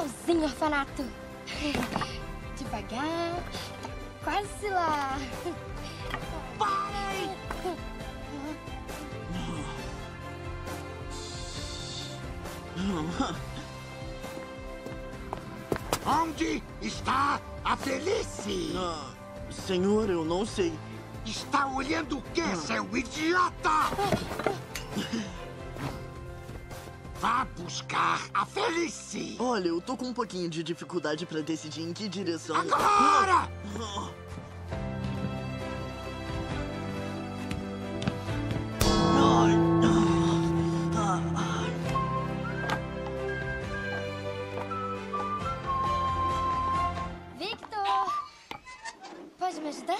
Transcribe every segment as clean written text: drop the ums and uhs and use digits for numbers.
Tchauzinho, orfanato. Devagar. Quase lá. Parem! Onde está a Felice? Senhor, eu não sei. Está olhando o quê, seu idiota? Vá buscar a Felice. Olha, eu tô com um pouquinho de dificuldade pra decidir em que direção... Agora! Victor! Pode me ajudar?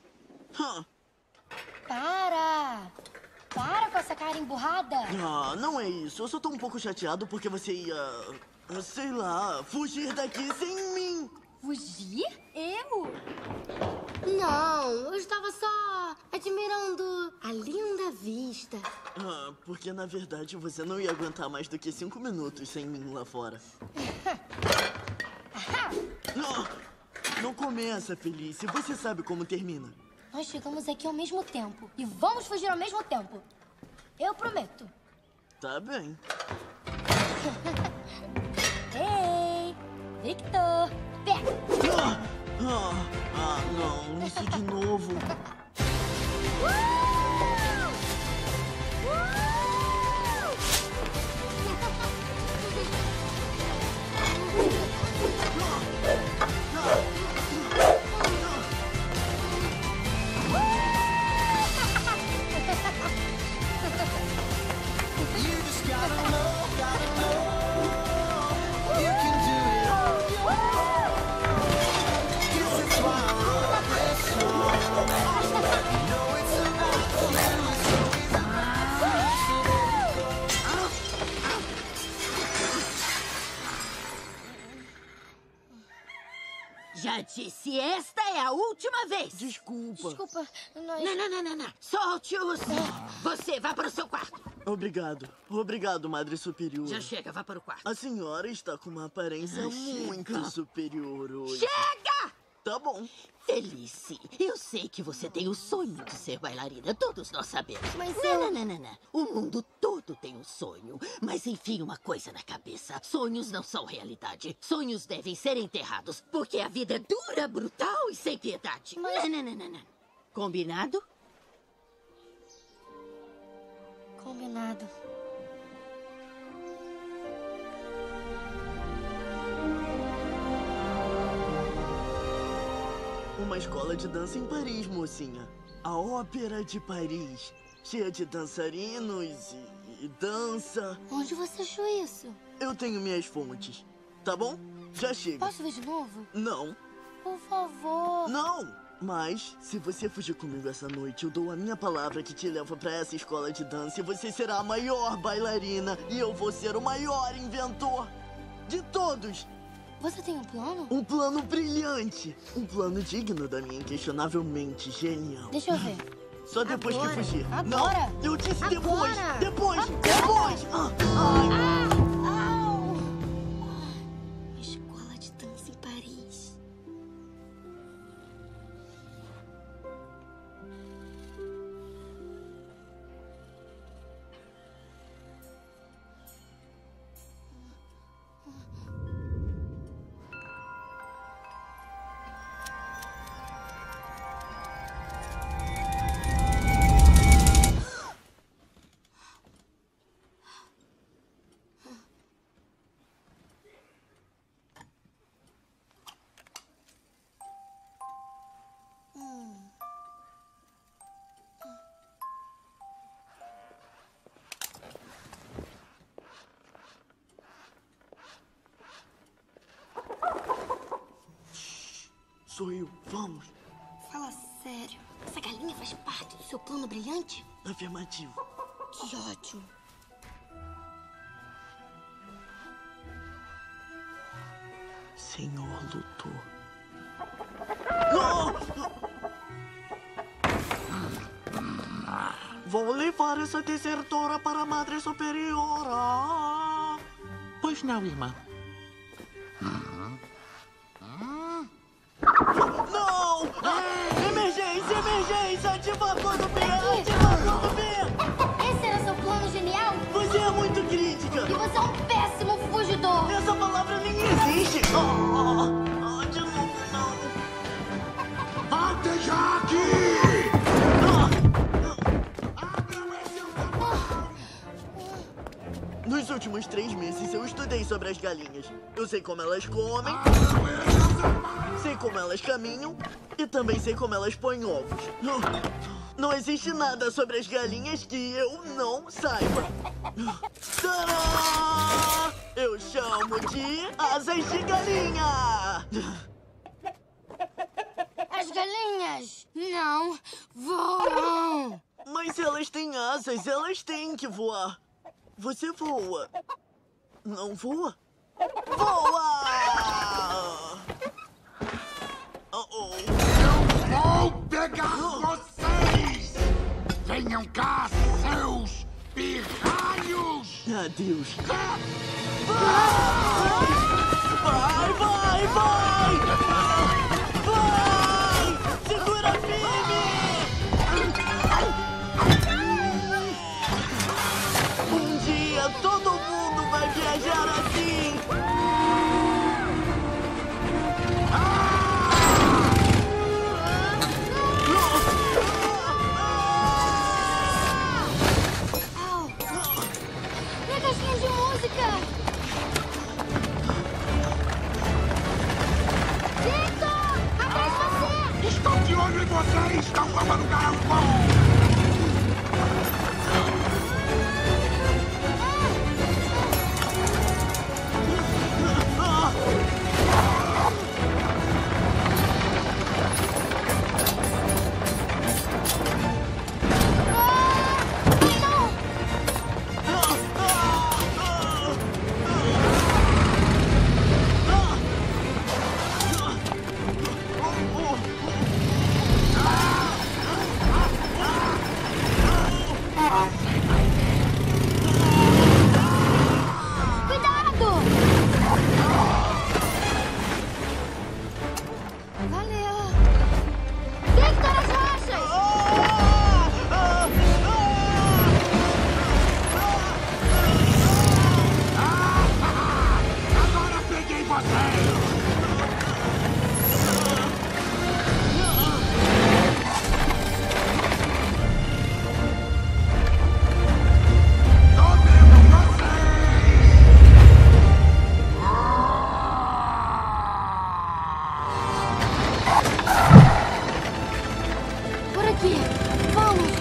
Para! Para com essa cara emburrada! Não é isso. Eu só tô um pouco chateado porque você ia... sei lá, fugir daqui sem mim. Fugir? Eu? Não, eu estava só admirando a linda vista. Porque na verdade você não ia aguentar mais do que 5 minutos sem mim lá fora. Não começa, Felice. Você sabe como termina. Nós chegamos aqui ao mesmo tempo e vamos fugir ao mesmo tempo. Eu prometo. Tá bem. Ei, Victor, pega! Não, isso de novo. Já disse, esta é a última vez. Desculpa. Desculpa, nós... Não. Solte-os. Você vá para o seu quarto. Obrigado. Obrigado, Madre Superior. Já chega, vá para o quarto. A senhora está com uma aparência muito superior hoje. Chega! Tá bom. Felice, eu sei que você tem o sonho de ser bailarina. Todos nós sabemos. Mas Não. O mundo todo tem um sonho. Mas enfim, uma coisa na cabeça. Sonhos não são realidade. Sonhos devem ser enterrados. Porque a vida é dura, brutal e sem piedade. Mas... Não. Combinado? Combinado. Uma escola de dança em Paris, mocinha. A Ópera de Paris. Cheia de dançarinos e dança. Onde você achou isso? Eu tenho minhas fontes. Tá bom? Já chega. Posso ver de novo? Não. Por favor. Não! Mas, se você fugir comigo essa noite, eu dou a minha palavra que te leva pra essa escola de dança e você será a maior bailarina e eu vou ser o maior inventor de todos. Você tem um plano? Um plano brilhante. Um plano digno da minha inquestionavelmente genial. Deixa eu ver. Só depois Agora. que fugir. Agora. Não, eu disse depois. Agora. Depois. Agora. Depois. Ai. Au! Escola de dança em Paris. Sou eu. Vamos. Fala sério. Essa galinha faz parte do seu plano brilhante? Afirmativo. Que ódio. Senhor Luthor. Vou levar essa desertora para a Madre Superiora. Pois não, irmã. Não! Emergência, emergência! Ativa a cor do B! Ativa a cor do B! Esse era seu plano genial? Você é muito crítica! E você é um péssimo fugidor! Essa palavra nem existe! De novo, não! Volte já aqui! Nos últimos 3 meses eu estudei sobre as galinhas. Eu sei como elas comem, sei como elas caminham e também sei como elas põem ovos. Não existe nada sobre as galinhas que eu não saiba. Tadã! Eu chamo de asas de galinha! As galinhas não voam! Mas elas têm asas, elas têm que voar. Você voa. Não voa? Voa! Vou pegar vocês! Venham cá, seus pirralhos! Adeus. Vai! Vai! Segura firme! Um dia todo mundo vai viajar assim! Au! Minha caixinha de música! Victor! Atrás de você! Estou de olho em vocês! Não vamos lugar algum! Cuidado! Valeu! Victor, as rochas! Agora peguei vocês! Tô vendo vocês! Por aqui! Vamos!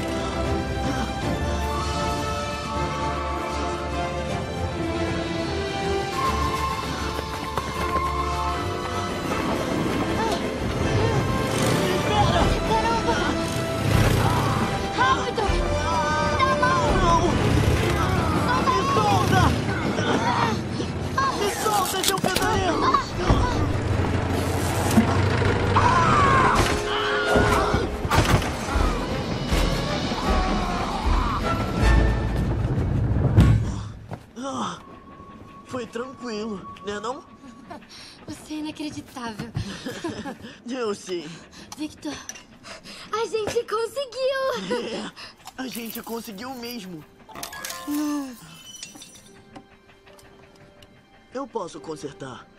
Caramba! Rápido! Dá a mão! Me solta, seu pesadelo! Foi tranquilo, né não? Você é inacreditável. Eu sei. Victor, a gente conseguiu! É, a gente conseguiu mesmo. Eu posso consertar.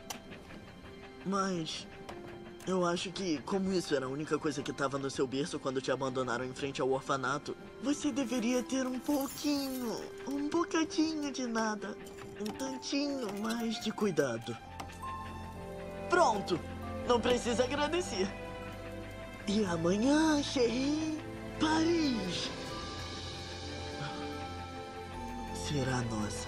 Mas eu acho que, como isso era a única coisa que estava no seu berço quando te abandonaram em frente ao orfanato, você deveria ter um bocadinho de nada. Um tantinho mais de cuidado. Pronto! Não precisa agradecer. E amanhã, Chérie, Paris será nossa.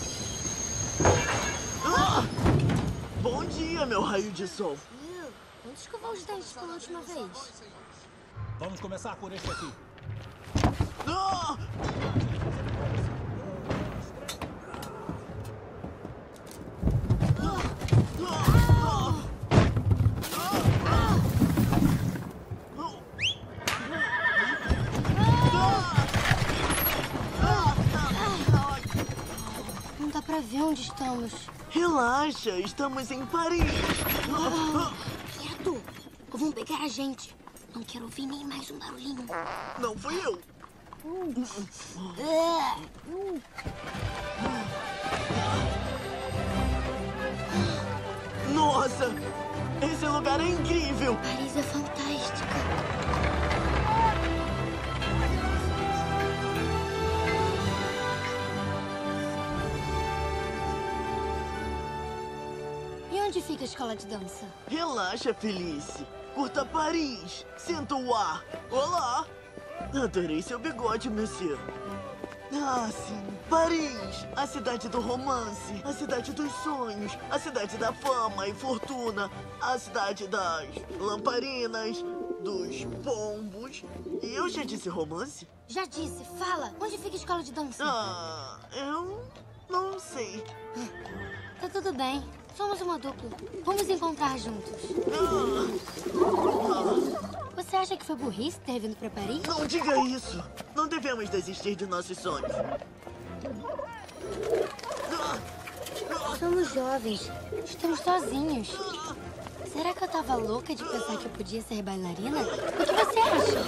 Bom dia, meu raio de sol. Onde escovou os dentes pela última vez? Vamos começar por este aqui. Ah! Não dá pra ver onde estamos. Relaxa, estamos em Paris. Quieto! Ou vão pegar a gente. Não quero ouvir nem mais um barulhinho. Não fui eu. Nossa, esse lugar é incrível. Paris é fantástica. E onde fica a escola de dança? Relaxa, Felice. Curta Paris. Sinta o ar. Olá. Adorei seu bigode, monsieur. Ah, sim. Paris. A cidade do romance. A cidade dos sonhos. A cidade da fama e fortuna. A cidade das lamparinas. Dos pombos. E eu já disse romance? Já disse, fala. Onde fica a escola de dança? Ah, eu não sei. Tá tudo bem. Somos uma dupla. Vamos encontrar juntos. Você acha que foi burrice ter vindo pra Paris? Não diga isso. Não devemos desistir de nossos sonhos. Somos jovens. Estamos sozinhos. Será que eu tava louca de pensar que eu podia ser bailarina? O que você acha?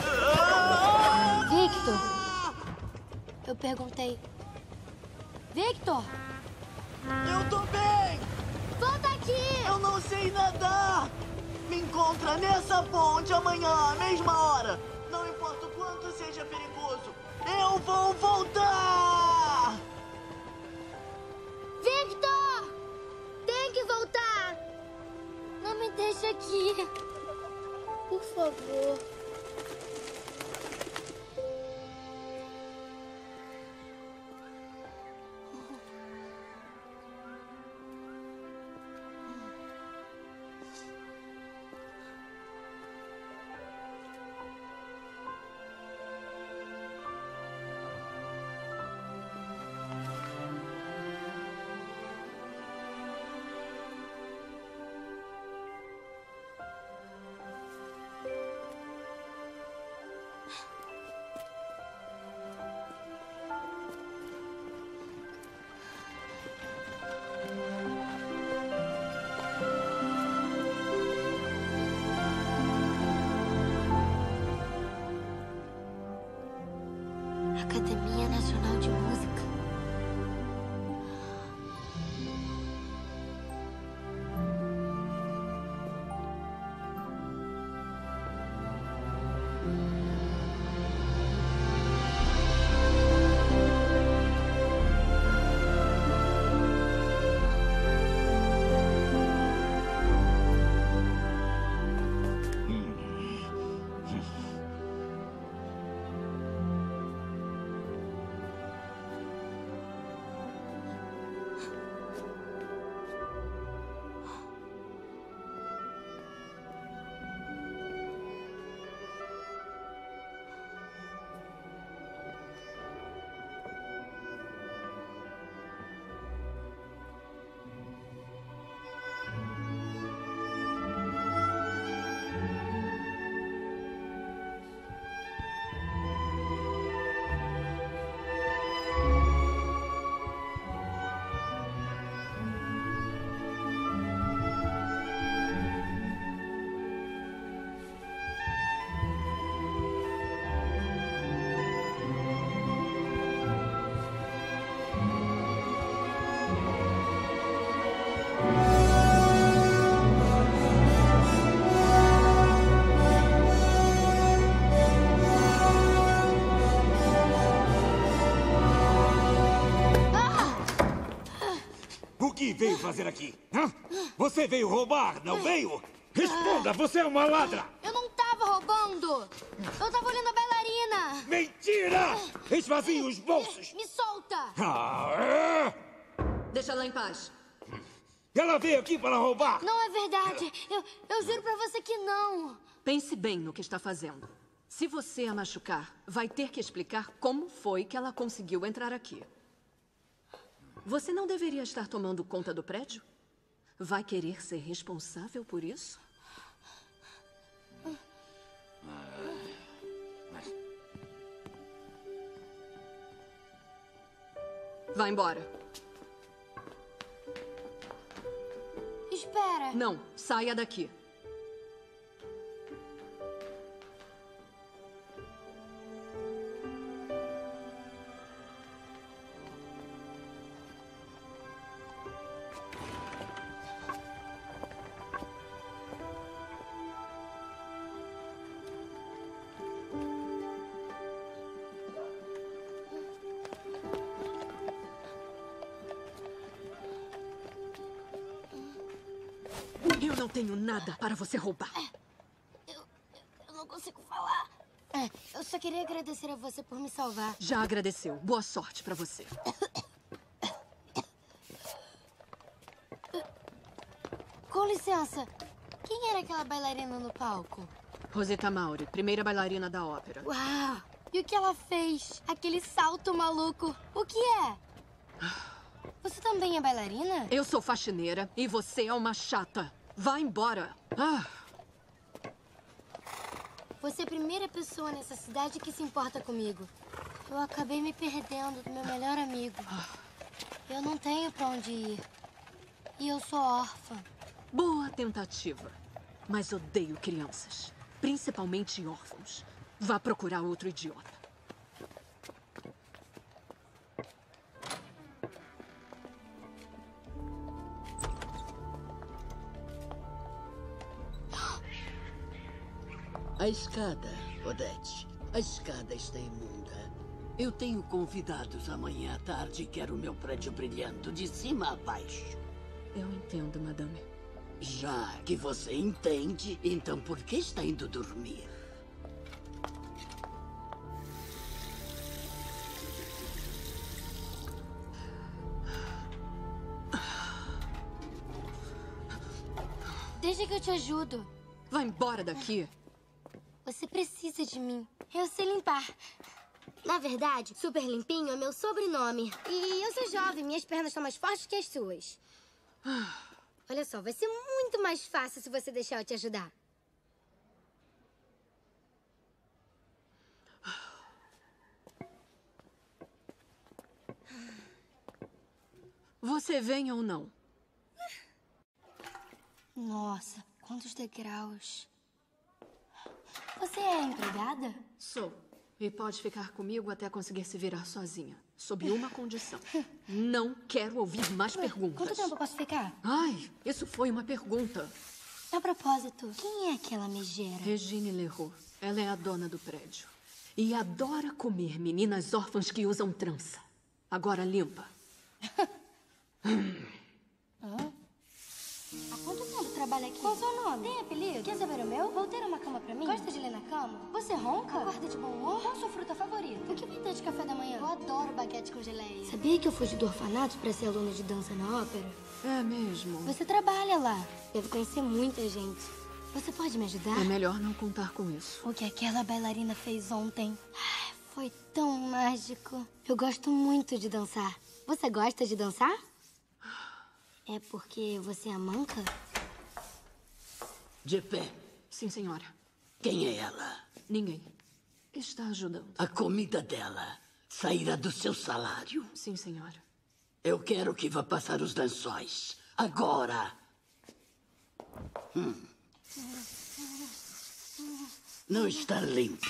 Victor! Eu perguntei. Victor! Eu tô bem! Volta aqui! Eu não sei nadar! Me encontra nessa ponte amanhã, à mesma hora! Não importa o quanto seja perigoso, eu vou voltar! Victor! Tem que voltar! Não me deixe aqui. Por favor. Academia Nacional de Música. O que veio fazer aqui? Hã? Você veio roubar, não veio? Responda, você é uma ladra! Eu não tava roubando! Eu tava olhando a bailarina! Mentira! Esvazie os bolsos! Me solta! Ah, Deixa ela em paz. Ela veio aqui para roubar. Não é verdade. Eu juro pra você que não. Pense bem no que está fazendo. Se você a machucar, vai ter que explicar como foi que ela conseguiu entrar aqui. Você não deveria estar tomando conta do prédio? Vai querer ser responsável por isso? Vá embora. Espera. Não, saia daqui. Eu não tenho nada para você roubar. Eu não consigo falar. Eu só queria agradecer a você por me salvar. Já agradeceu. Boa sorte para você. Com licença. Quem era aquela bailarina no palco? Rosita Mauri, primeira bailarina da ópera. Uau! E o que ela fez? Aquele salto maluco. O que é? Você também é bailarina? Eu sou faxineira e você é uma chata. Vá embora. Você é a primeira pessoa nessa cidade que se importa comigo. Eu acabei me perdendo do meu melhor amigo. Eu não tenho pra onde ir. E eu sou órfã. Boa tentativa. Mas odeio crianças. Principalmente órfãos. Vá procurar outro idiota. A escada, Odete. A escada está imunda. Eu tenho convidados amanhã à tarde e quero o meu prédio brilhando de cima a baixo. Eu entendo, madame. Já que você entende, então por que está indo dormir? Deixa que eu te ajudo. Vá embora daqui. Você precisa de mim. Eu sei limpar. Na verdade, Super Limpinho é meu sobrenome. E eu sou jovem, minhas pernas estão mais fortes que as suas. Olha só, vai ser muito mais fácil se você deixar eu te ajudar. Você vem ou não? Nossa, quantos degraus. Você é empregada? Sou. E pode ficar comigo até conseguir se virar sozinha. Sob uma condição. Não quero ouvir mais perguntas. Quanto tempo eu posso ficar? Ai, isso foi uma pergunta. A propósito, quem é aquela megera? Regine Leroux. Ela é a dona do prédio. E adora comer meninas órfãs que usam trança. Agora limpa. Há quanto tempo trabalha aqui? Qual o seu nome? Tem apelido? Quer saber o meu? Vou ter uma cama pra mim? Gosta de ler na cama? Você ronca? Acorda de bom humor? Qual a sua fruta favorita? O que vai ter de café da manhã? Eu adoro baguete com geleia. Sabia que eu fugi do orfanato pra ser aluna de dança na ópera? É mesmo. Você trabalha lá. Deve conhecer muita gente. Você pode me ajudar? É melhor não contar com isso. O que aquela bailarina fez ontem foi tão mágico. Eu gosto muito de dançar. Você gosta de dançar? É porque você é manca? De pé. Sim, senhora. Quem é ela? Ninguém. Está ajudando. A comida dela sairá do seu salário. Sim, senhora. Eu quero que vá passar os lençóis. Agora. Não está limpo.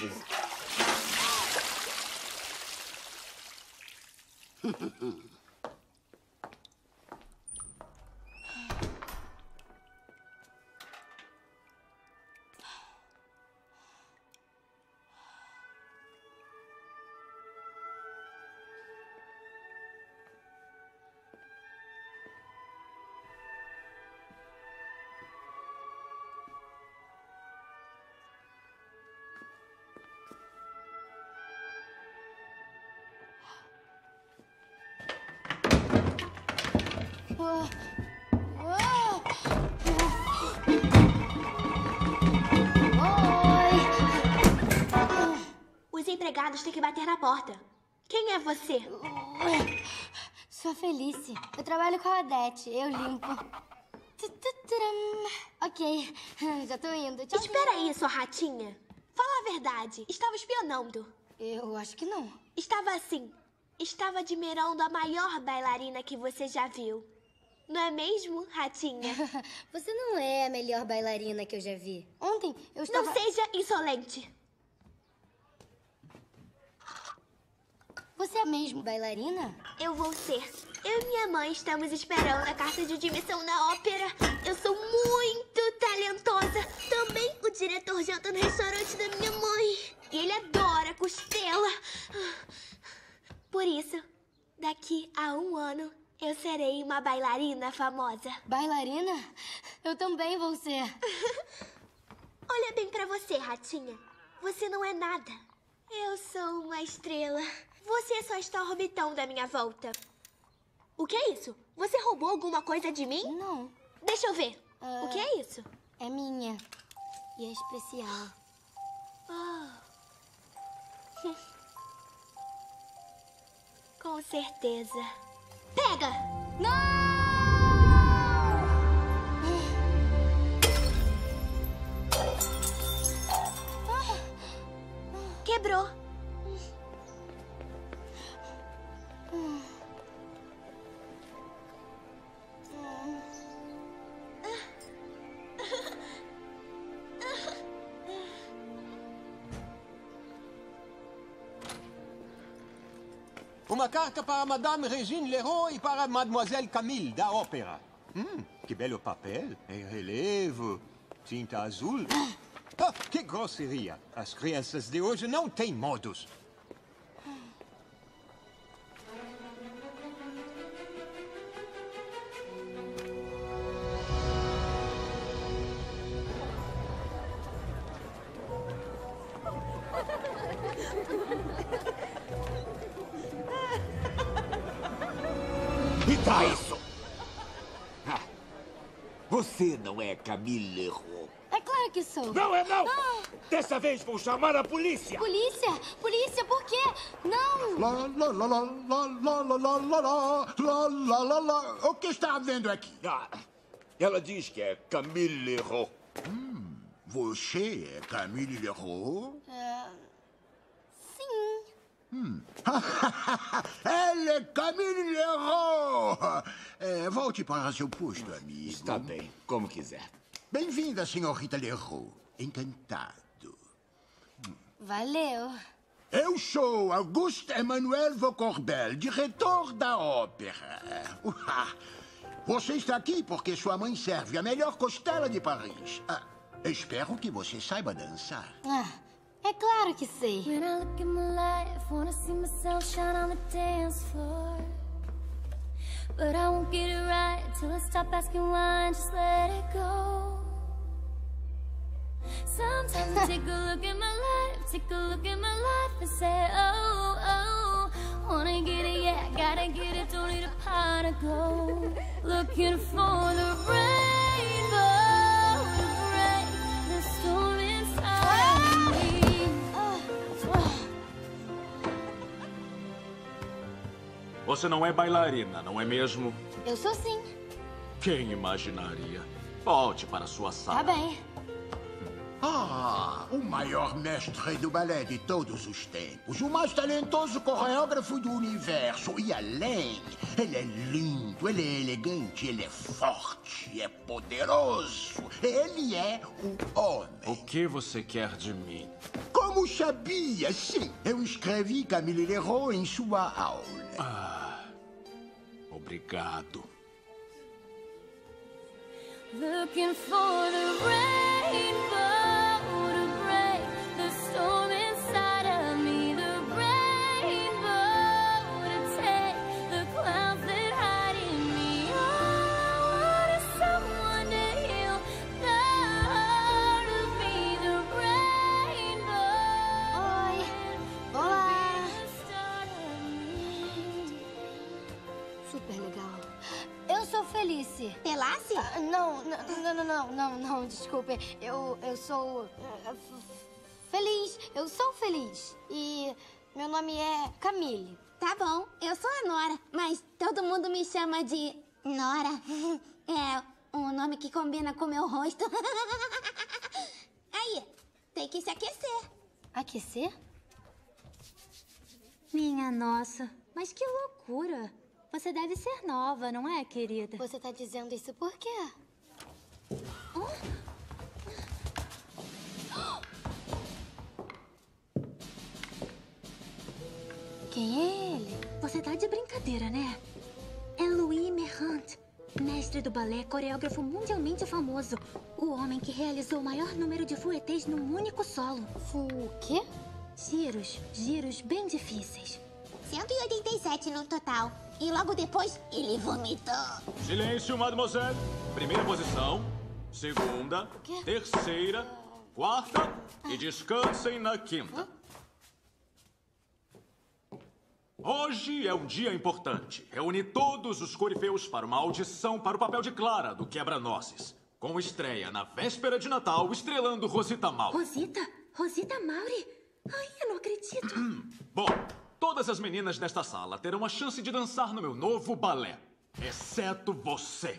Os empregados têm que bater na porta. Quem é você? Sou a Felice. Eu trabalho com a Odete. Eu limpo. Ok, já tô indo. Tchau. Espera aí, sua ratinha. Fala a verdade. Estava espionando. Eu acho que não. Estava assim. Estava admirando a maior bailarina que você já viu. Não é mesmo, ratinha? Você não é a melhor bailarina que eu já vi. Ontem eu estava... Não seja insolente. Você é mesmo bailarina? Eu vou ser. Eu e minha mãe estamos esperando a carta de admissão na ópera. Eu sou muito talentosa. Também o diretor janta no restaurante da minha mãe. E ele adora costela. Por isso, daqui a 1 ano, eu serei uma bailarina famosa. Bailarina? Eu também vou ser. Olha bem pra você, ratinha. Você não é nada. Eu sou uma estrela. Você só está orbitando à minha volta. O que é isso? Você roubou alguma coisa de mim? Não. Deixa eu ver. O que é isso? É minha. E é especial. Com certeza. Pega! Não! Quebrou. Uma carta para Madame Régine Leroy e para Mademoiselle Camille, da ópera. Que belo papel. Em relevo. Tinta azul. Ah, que grosseria. As crianças de hoje não têm modos. E tá isso? Ah, você não é Camille Leroy. É claro que sou. Não é não! Dessa vez vou chamar a polícia! Polícia? Polícia, por quê? Não! O que está havendo aqui? Ah, ela diz que é Camille Leroy. Você é Camille Leroy? Sim. Ela é Camille Leroy! Volte para seu posto, amigo. Está bem, como quiser. Bem-vinda, senhorita Leroy. Encantado. Valeu. Eu sou Auguste Emmanuel Vaucorbel, diretor da ópera. Você está aqui porque sua mãe serve a melhor costela de Paris. Espero que você saiba dançar. É claro que sei. When I look at my life, wanna see myself shine on the dance floor. But I won't get it right till I stop asking why and just let it go. Sometimes I take a look at my life, and say, oh, oh, wanna get it, yeah, gotta get it, don't need a pot to go. Looking for the rainbow to break the storm inside me. Você não é bailarina, não é mesmo? Eu sou sim. Quem imaginaria? Volte para sua sala. Tá bem. O maior mestre do balé de todos os tempos. O mais talentoso coreógrafo do universo. E além, ele é lindo, ele é elegante, ele é forte, é poderoso. Ele é o homem. O que você quer de mim? Como sabia, sim. Eu escrevi Camille Leroy em sua aula. Obrigado. Looking for the rainbow to break the storm inside of me. The rainbow to take the clouds that hide in me. All I want is someone to heal the heart of me. The rainbow. Oi. Olá. Be the start of me. Super legal. Eu sou Felice. Pelasse? Não, desculpe. Eu sou... feliz. Eu sou feliz. E meu nome é Camille. Tá bom, eu sou a Nora, mas todo mundo me chama de Nora. É um nome que combina com meu rosto. Aí, tem que se aquecer. Aquecer? Minha nossa, mas que loucura. Você deve ser nova, não é, querida? Você tá dizendo isso por quê? Quem é ele? Você tá de brincadeira, né? É Louis Merrant, mestre do balé, coreógrafo mundialmente famoso. O homem que realizou o maior número de fouettés num único solo. O quê? Giros bem difíceis. 187 no total. E logo depois, ele vomitou. Silêncio, mademoiselle. Primeira posição, segunda, terceira, quarta e descansem na quinta. Hoje é um dia importante. Reúne todos os corifeus para uma audição para o papel de Clara, do Quebra-Nozes. Com estreia na véspera de Natal, estrelando Rosita Maury. Rosita Maury? Ai, eu não acredito. Bom, todas as meninas desta sala terão a chance de dançar no meu novo balé. Exceto você.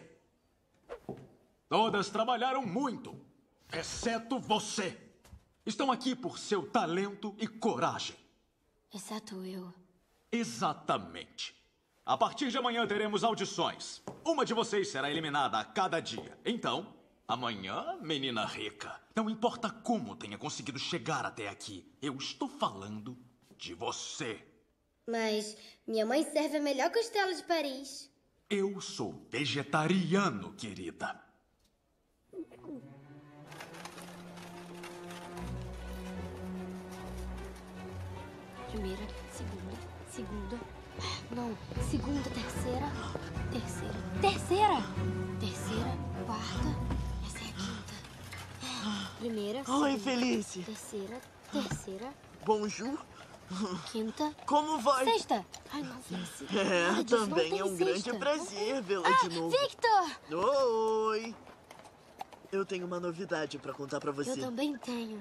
Todas trabalharam muito. Exceto você. Estão aqui por seu talento e coragem. Exceto eu. Exatamente. A partir de amanhã teremos audições. Uma de vocês será eliminada a cada dia. Então, amanhã, menina rica, não importa como tenha conseguido chegar até aqui, eu estou falando de você. Mas minha mãe serve a melhor costela de Paris. Eu sou vegetariano, querida. Primeira, segunda, terceira, quarta, essa é a quinta. Primeira, Oi, Felice. Terceira, Bonjour. quinta. Como vai? Sexta. Ai, não, Felice. É, Nada disso, não também tem é um sexta. grande prazer vê-la de novo. Victor! Oi. Eu tenho uma novidade pra contar pra você. Eu também tenho.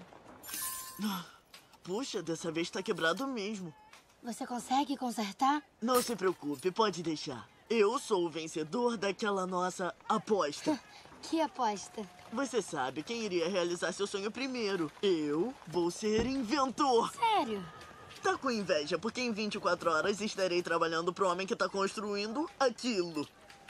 Puxa, dessa vez tá quebrado mesmo. Você consegue consertar? Não se preocupe, pode deixar. Eu sou o vencedor daquela nossa aposta. Que aposta? Você sabe quem iria realizar seu sonho primeiro. Eu vou ser inventor. Sério? Tá com inveja, porque em 24 horas estarei trabalhando pro homem que tá construindo aquilo.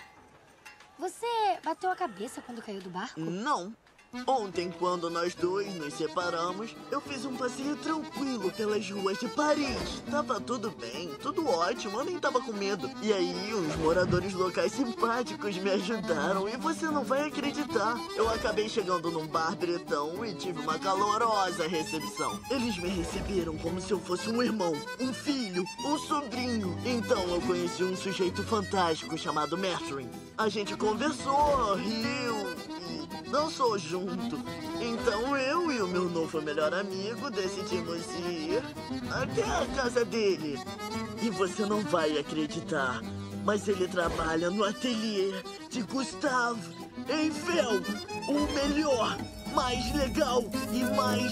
Você bateu a cabeça quando caiu do barco? Não. Ontem, quando nós dois nos separamos, eu fiz um passeio tranquilo pelas ruas de Paris. Tava tudo bem, tudo ótimo, eu nem tava com medo. E aí, uns moradores locais simpáticos me ajudaram e você não vai acreditar. Eu acabei chegando num bar bretão e tive uma calorosa recepção. Eles me receberam como se eu fosse um irmão, um filho, um sobrinho. Então eu conheci um sujeito fantástico chamado Mertrin. A gente conversou, riu e dançou junto. Então eu e o meu novo melhor amigo decidimos ir até a casa dele. E você não vai acreditar, mas ele trabalha no ateliê de Gustave Eiffel, o melhor, mais legal e mais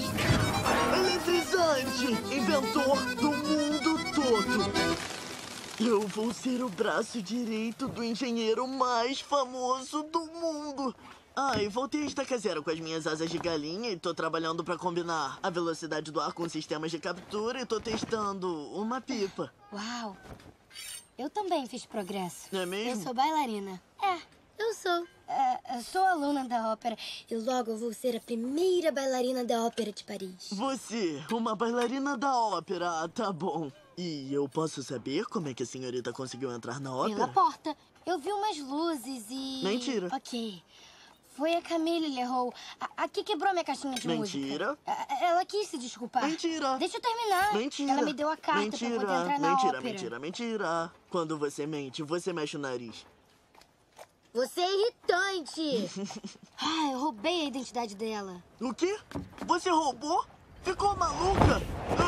eletrizante inventor do mundo todo. Eu vou ser o braço direito do engenheiro mais famoso do mundo. E voltei a estaca zero com as minhas asas de galinha e tô trabalhando pra combinar a velocidade do ar com sistemas de captura e tô testando uma pipa. Uau! Eu também fiz progresso. Não é mesmo? Eu sou bailarina. Eu sou. Eu sou aluna da ópera e logo eu vou ser a primeira bailarina da ópera de Paris. Você, uma bailarina da ópera, tá bom. E eu posso saber como é que a senhorita conseguiu entrar na ópera? Pela porta. Eu vi umas luzes e... Mentira. Ok. Foi a Camille Leroux. A que quebrou minha caixinha de música. Mentira. Ela quis se desculpar. Mentira. Deixa eu terminar. Mentira. Ela me deu a carta pra poder entrar na ópera. Mentira. Quando você mente, você mexe o nariz. Você é irritante. Eu roubei a identidade dela. O quê? Você roubou? Ficou maluca?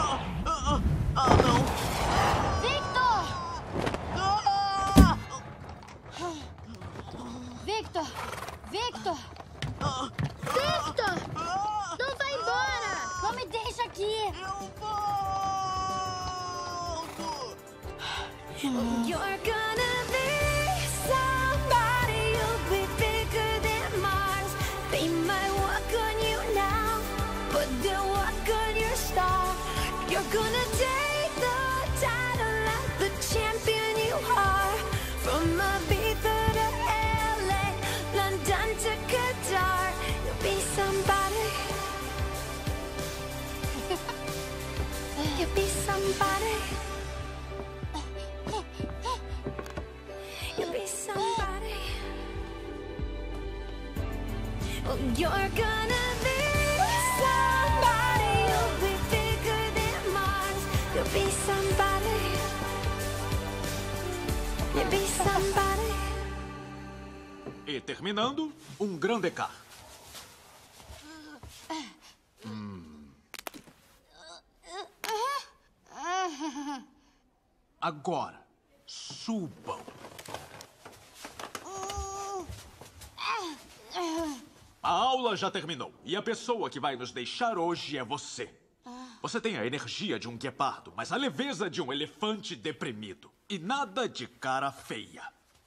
Não. Victor! Victor! Victor! Victor! Não vai embora! Não me deixa aqui! Eu volto! You're gonna be somebody, you'll be bigger than Mars. They might walk on you now, but they'll walk on your star. You're gonna take the title of the champion you are. From Ibiza to LA, London to Qatar, you'll be somebody. You'll be somebody. You'll be somebody. Well, you're gonna be somebody. You'll be bigger than Mars. You'll be somebody. You'll be somebody. E terminando, um grande car. Agora, subam. A aula já terminou. E a pessoa que vai nos deixar hoje é você. Você tem a energia de um guepardo, mas a leveza de um elefante deprimido. E nada de cara feia.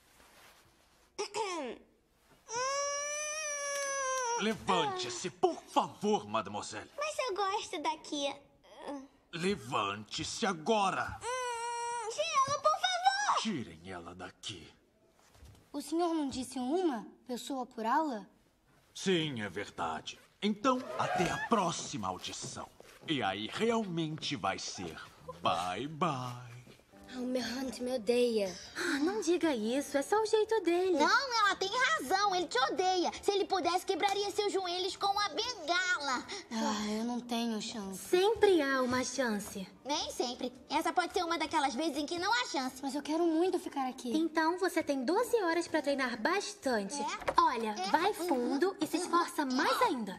Levante-se, por favor, mademoiselle. Mas eu gosto daqui. Levante-se agora. Gelo, por favor! Tirem ela daqui. O senhor não disse uma pessoa por aula? Sim, é verdade. Então, até a próxima audição. E aí realmente vai ser bye-bye. O Merhant me odeia. Não diga isso, é só o jeito dele. Não, ela tem razão. Ele te odeia. Se ele pudesse, quebraria seus joelhos com uma bengala. Eu não tenho chance. Sempre há uma chance. Nem sempre. Essa pode ser uma daquelas vezes em que não há chance. Mas eu quero muito ficar aqui. Então você tem 12 horas pra treinar bastante. Olha, vai fundo e se esforça mais ainda.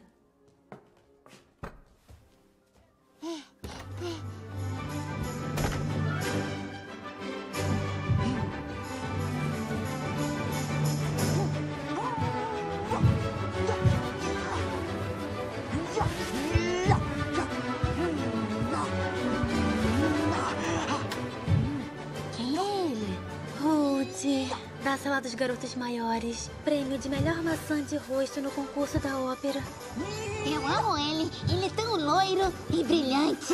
Da Sala dos Garotos Maiores. Prêmio de melhor maçã de rosto no concurso da ópera. Eu amo ele. Ele é tão loiro e brilhante.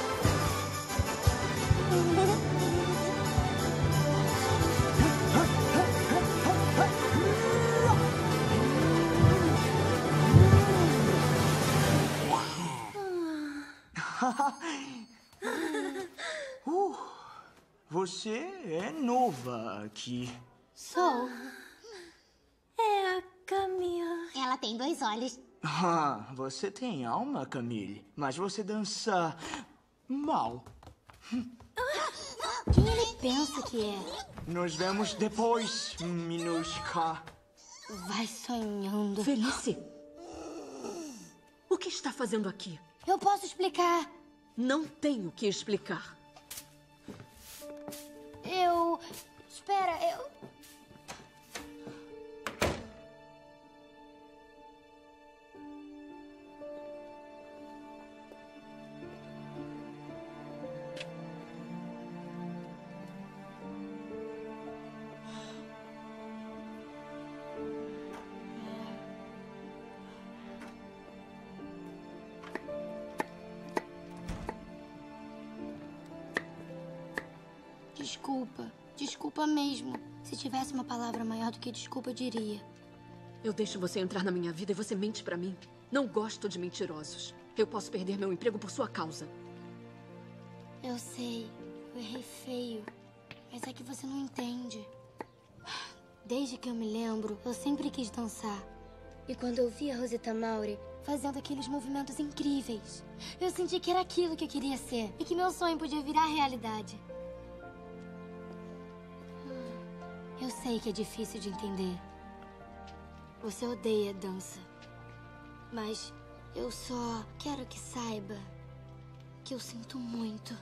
Você é nova aqui. Sou. É a Camila. Ela tem 2 olhos. Você tem alma, Camille, mas você dança mal. Quem ele pensa que é? Nos vemos depois, Minushka. Vai sonhando. Felice! O que está fazendo aqui? Eu posso explicar. Não tenho que explicar. Espera, Desculpa mesmo. Se tivesse uma palavra maior do que desculpa, eu diria. Eu deixo você entrar na minha vida e você mente pra mim. Não gosto de mentirosos. Eu posso perder meu emprego por sua causa. Eu sei, eu errei feio. Mas é que você não entende. Desde que eu me lembro, eu sempre quis dançar. E quando eu vi a Rosita Mauri fazendo aqueles movimentos incríveis, eu senti que era aquilo que eu queria ser. E que meu sonho podia virar realidade. Eu sei que é difícil de entender. Você odeia dança. Mas eu só quero que saiba que eu sinto muito.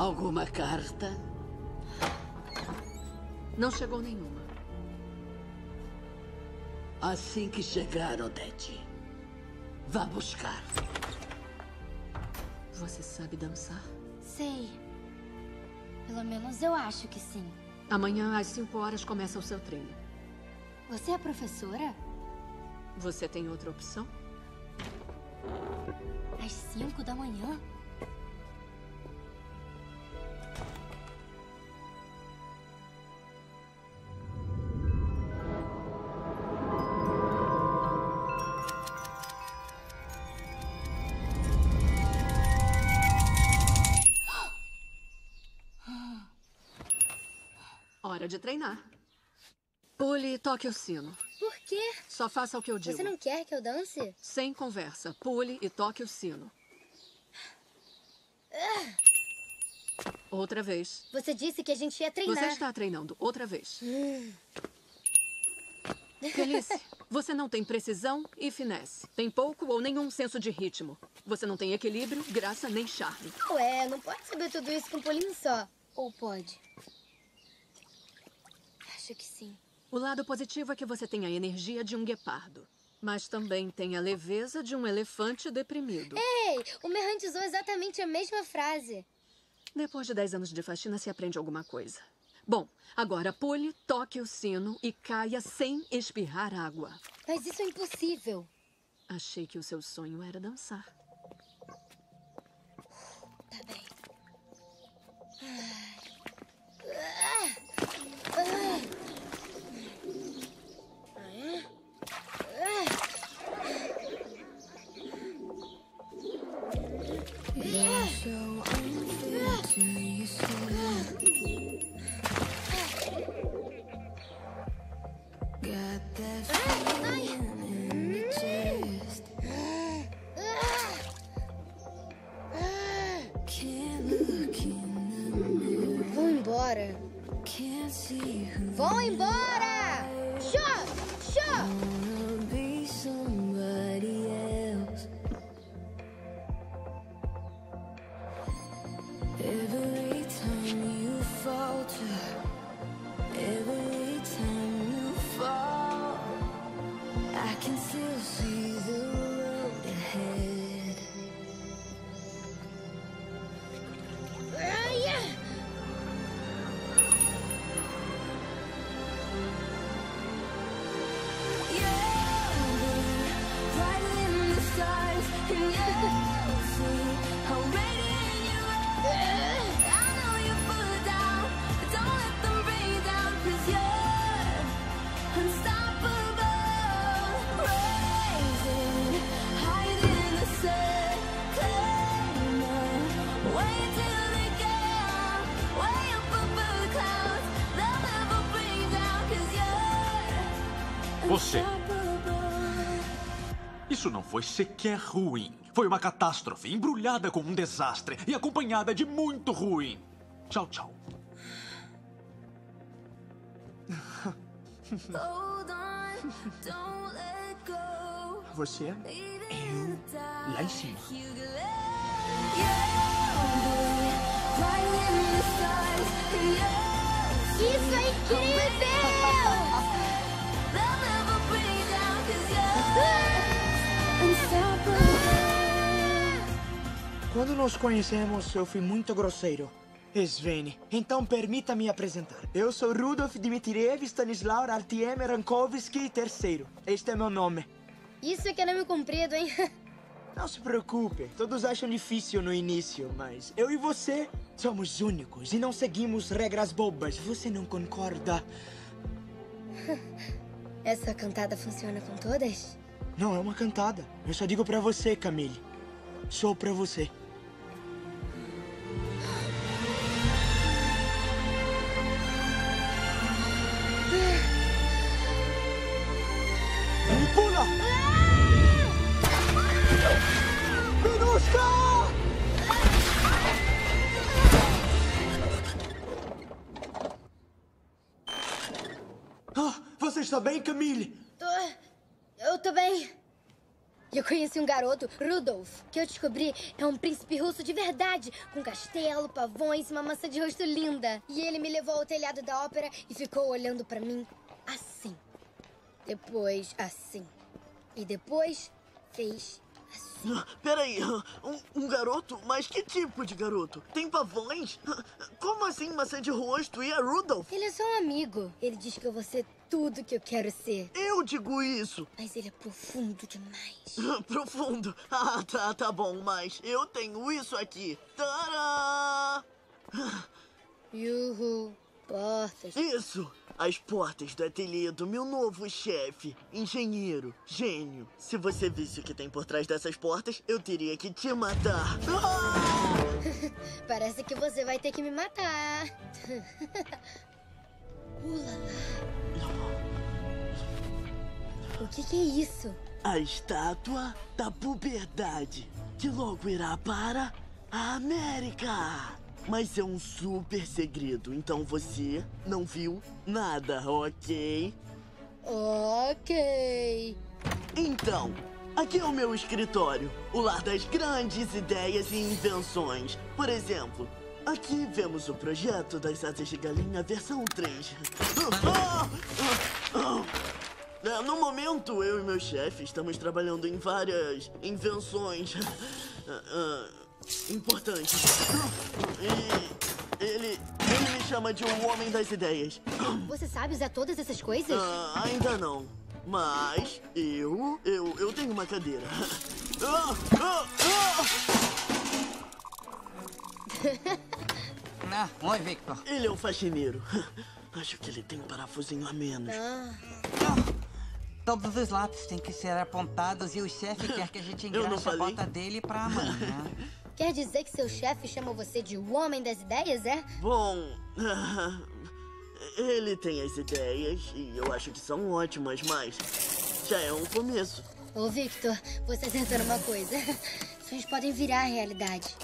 Alguma carta? Não chegou nenhuma. Assim que chegar, Odete, vá buscar. Você sabe dançar? Sei. Pelo menos eu acho que sim. Amanhã, às 5 horas, começa o seu treino. Você é professora? Você tem outra opção? Às 5 da manhã? Hora de treinar. Pule e toque o sino. Por quê? Só faça o que eu digo. Você não quer que eu dance? Sem conversa. Pule e toque o sino. Outra vez. Você disse que a gente ia treinar. Você está treinando. Outra vez. Felice, você não tem precisão e finesse. Tem pouco ou nenhum senso de ritmo. Você não tem equilíbrio, graça nem charme. Ué, não pode saber tudo isso com um pulinho só. Ou pode? Acho que sim. O lado positivo é que você tem a energia de um guepardo. Mas também tem a leveza de um elefante deprimido. Ei, o Merrante usou exatamente a mesma frase. Depois de 10 anos de faxina, se aprende alguma coisa. Bom, agora pule, toque o sino e caia sem espirrar água. Mas isso é impossível. Achei que o seu sonho era dançar. Tá bem. Vão embora. Vão embora! Show! Show! Every time you falter, every time you fall, I can still see the road ahead. Você. Isso não foi sequer ruim. Foi uma catástrofe, embrulhada com um desastre e acompanhada de muito ruim. Tchau, tchau. Você? Eu. Lá em cima. Isso é incrível! Quando nos conhecemos, eu fui muito grosseiro. Sveni, então permita-me apresentar. Eu sou Rudolf Dmitriev Stanislaw Artyom Rankovsky III. Este é meu nome. Isso é que é nome comprido, hein? Não se preocupe, todos acham difícil no início, mas eu e você somos únicos e não seguimos regras bobas. Você não concorda? Essa cantada funciona com todas? Não, é uma cantada. Eu só digo pra você, Camille. Sou pra você. Pula! Minuska! Você está bem, Camille? Eu tô bem. E eu conheci um garoto, Rudolf, que eu descobri é um príncipe russo de verdade, com castelo, pavões e uma maçã de rosto linda. E ele me levou ao telhado da ópera e ficou olhando pra mim assim. Depois assim. E depois fez assim. Peraí, um garoto? Mas que tipo de garoto? Tem pavões? Como assim maçã de rosto? E é Rudolf? Ele é só um amigo. Ele diz que eu vou ser tudo que eu quero ser. Eu digo isso. Mas ele é profundo demais. Profundo? Ah, tá bom, mas eu tenho isso aqui. Tadã! Yuhu, portas. Isso! As portas do ateliê do meu novo chefe, engenheiro, gênio. Se você visse o que tem por trás dessas portas, eu teria que te matar. Parece que você vai ter que me matar. O que é isso? A estátua da puberdade, que logo irá para a América. Mas é um super segredo, então você não viu nada, ok? Ok. Então, aqui é o meu escritório, o lar das grandes ideias e invenções. Por exemplo, aqui vemos o projeto das asas de galinha versão 3. No momento, eu e meu chefe estamos trabalhando em várias invenções importantes. E ele me chama de o homem das ideias. Você sabe usar todas essas coisas? Ainda não. Mas eu tenho uma cadeira. Oi, Victor. Ele é um faxineiro. Acho que ele tem um parafusinho a menos. Todos os lápis têm que ser apontados e o chefe quer que a gente engraxe a bota dele pra amanhã. Quer dizer que seu chefe chama você de o homem das ideias, é? Bom, ele tem as ideias e eu acho que são ótimas, mas já é um começo. Ô, Victor, você acertou numa coisa. Sonhos podem virar realidade.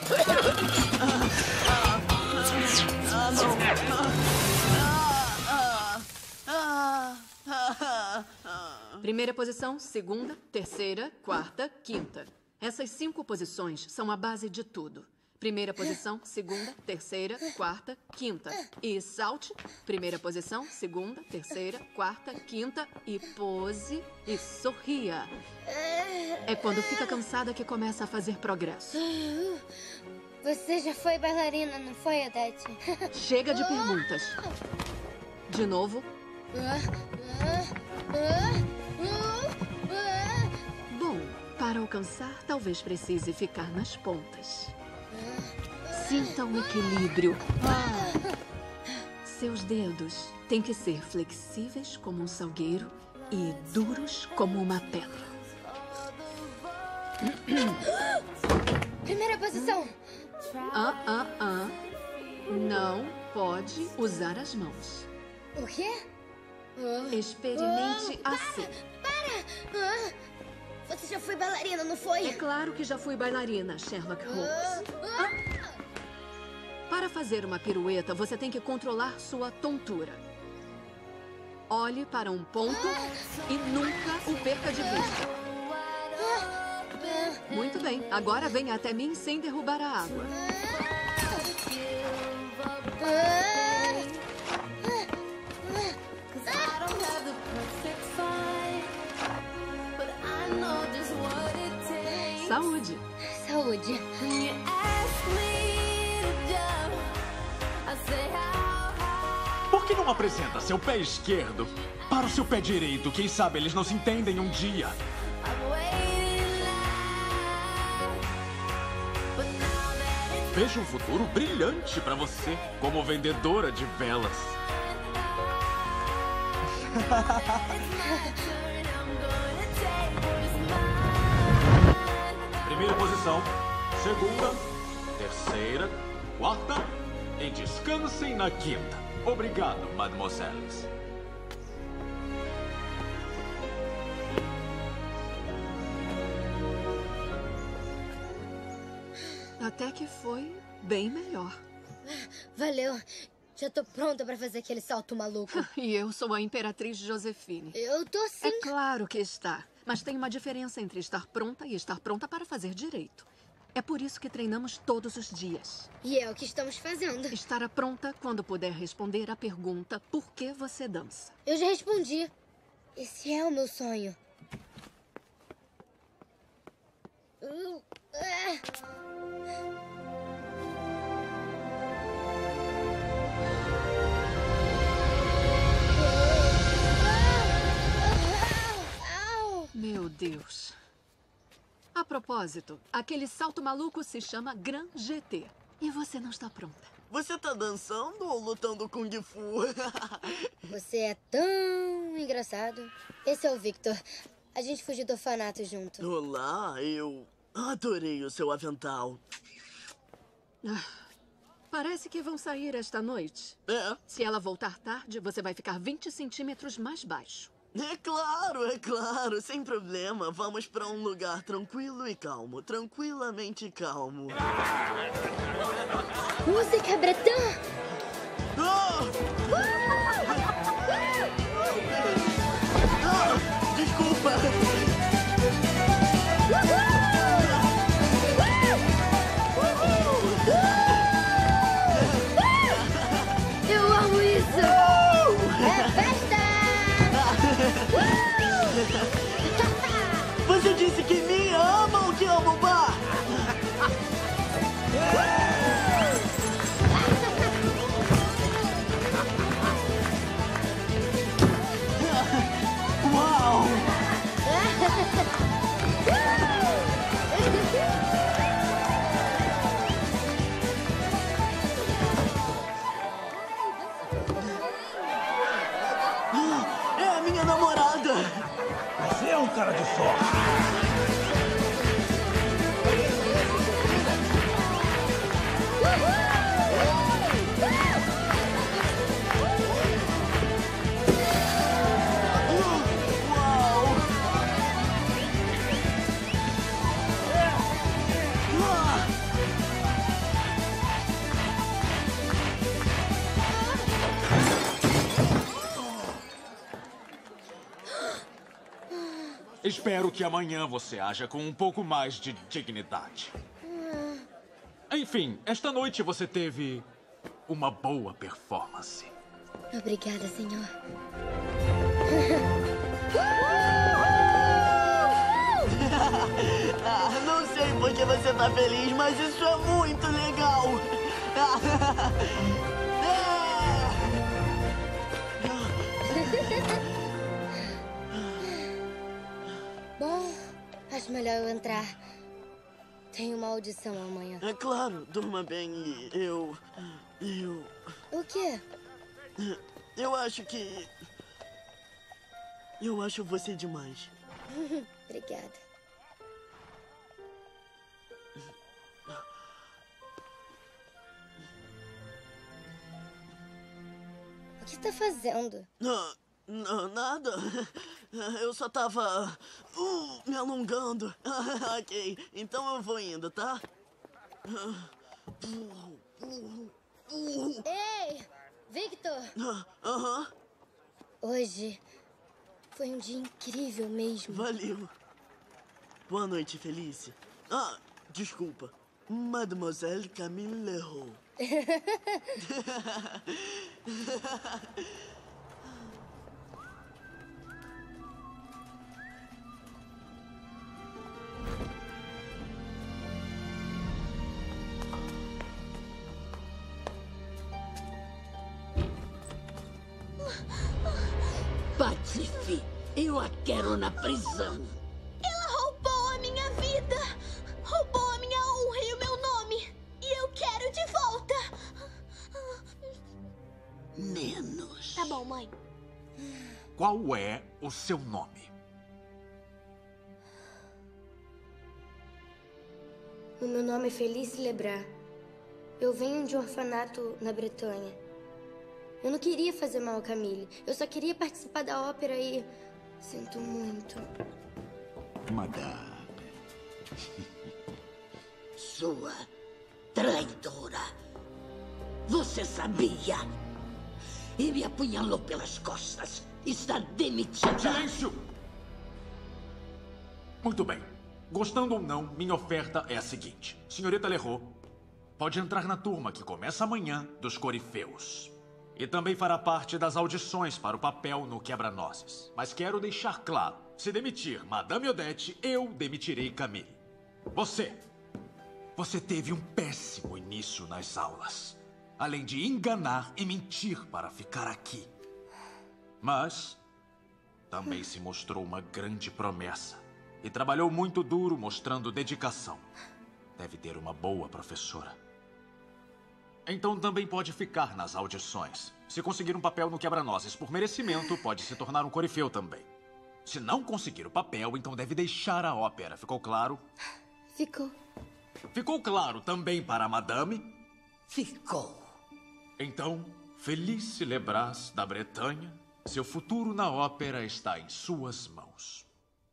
Primeira posição, segunda, terceira, quarta, quinta. Essas 5 posições são a base de tudo. Primeira posição, segunda, terceira, quarta, quinta. E salte. Primeira posição, segunda, terceira, quarta, quinta. E pose e sorria. É quando fica cansada que começa a fazer progresso. Você já foi bailarina, não foi, Odete? Chega de perguntas. De novo. Bom, para alcançar, talvez precise ficar nas pontas. Sinta o equilíbrio. Seus dedos têm que ser flexíveis como um salgueiro e duros como uma pedra. Primeira posição. Não pode usar as mãos. O quê? Experimente assim. Para! Você já foi bailarina, não foi? É claro que já fui bailarina, Sherlock Holmes. Para fazer uma pirueta, você tem que controlar sua tontura. Olhe para um ponto e nunca o perca de vista. Muito bem, agora venha até mim sem derrubar a água. Saúde. Saúde. Por que não apresenta seu pé esquerdo para o seu pé direito? Quem sabe eles não se entendem um dia. Vejo um futuro brilhante para você como vendedora de velas. Primeira posição, segunda, terceira, quarta e descansem na quinta. Obrigado, mademoiselles. Até que foi bem melhor. Valeu. Já tô pronta pra fazer aquele salto maluco. E eu sou a Imperatriz Josefine. Eu tô sim. É claro que está. Mas tem uma diferença entre estar pronta e estar pronta para fazer direito. É por isso que treinamos todos os dias. E é o que estamos fazendo. Estará pronta quando puder responder a pergunta por que você dança. Eu já respondi. Esse é o meu sonho. Meu Deus. A propósito, aquele salto maluco se chama Grand GT. E você não está pronta. Você tá dançando ou lutando Kung Fu? Você é tão engraçado. Esse é o Victor. A gente fugiu do orfanato junto. Olá, eu adorei o seu avental. Parece que vão sair esta noite. É. Se ela voltar tarde, você vai ficar 20 centímetros mais baixo. É claro, sem problema. Vamos pra um lugar tranquilo e calmo. Tranquilamente calmo. Música Breton! Desculpa! Eu amo isso! É festa! Você disse que me ama ou que ama o bar? Uau! É a minha namorada! Você é um cara de sorte. Espero que amanhã você haja com um pouco mais de dignidade. Enfim, esta noite você teve uma boa performance. Obrigada, senhor. Não sei por que você tá feliz, mas isso é muito legal. Bom, acho melhor eu entrar. Tenho uma audição amanhã. É claro, durma bem e eu... O quê? Eu acho que... Eu acho você demais. Obrigada. O que está fazendo? Não, nada. Eu só tava me alongando. Ok, então eu vou indo, tá? Ei, Victor! Hoje foi um dia incrível mesmo. Valeu. Boa noite, Felice. Desculpa. Mademoiselle Camille Leroux. Patife, eu a quero na prisão. Ela roubou a minha vida. Roubou a minha honra e o meu nome. E eu quero de volta. Menos. Tá bom, mãe. Qual é o seu nome? O meu nome é Felice Lebrun. Eu venho de um orfanato na Bretanha. Eu não queria fazer mal a Camille. Eu só queria participar da ópera e... Sinto muito. Madame. Sua traidora. Você sabia? E me apunhalou pelas costas. Está demitida. Silêncio! Muito bem. Gostando ou não, minha oferta é a seguinte. Senhorita Leroux, pode entrar na turma que começa amanhã dos Corifeus. E também fará parte das audições para o papel no Quebra-Nozes. Mas quero deixar claro, se demitir Madame Odette, eu demitirei Camille. Você teve um péssimo início nas aulas. Além de enganar e mentir para ficar aqui. Mas também se mostrou uma grande promessa. E trabalhou muito duro mostrando dedicação. Deve ter uma boa professora. Então também pode ficar nas audições. Se conseguir um papel no Quebra-Nozes por merecimento, pode se tornar um corifeu também. Se não conseguir o papel, então deve deixar a ópera. Ficou claro? Ficou. Ficou claro também para a madame? Ficou. Então, Felice Lebras da Bretanha, seu futuro na ópera está em suas mãos.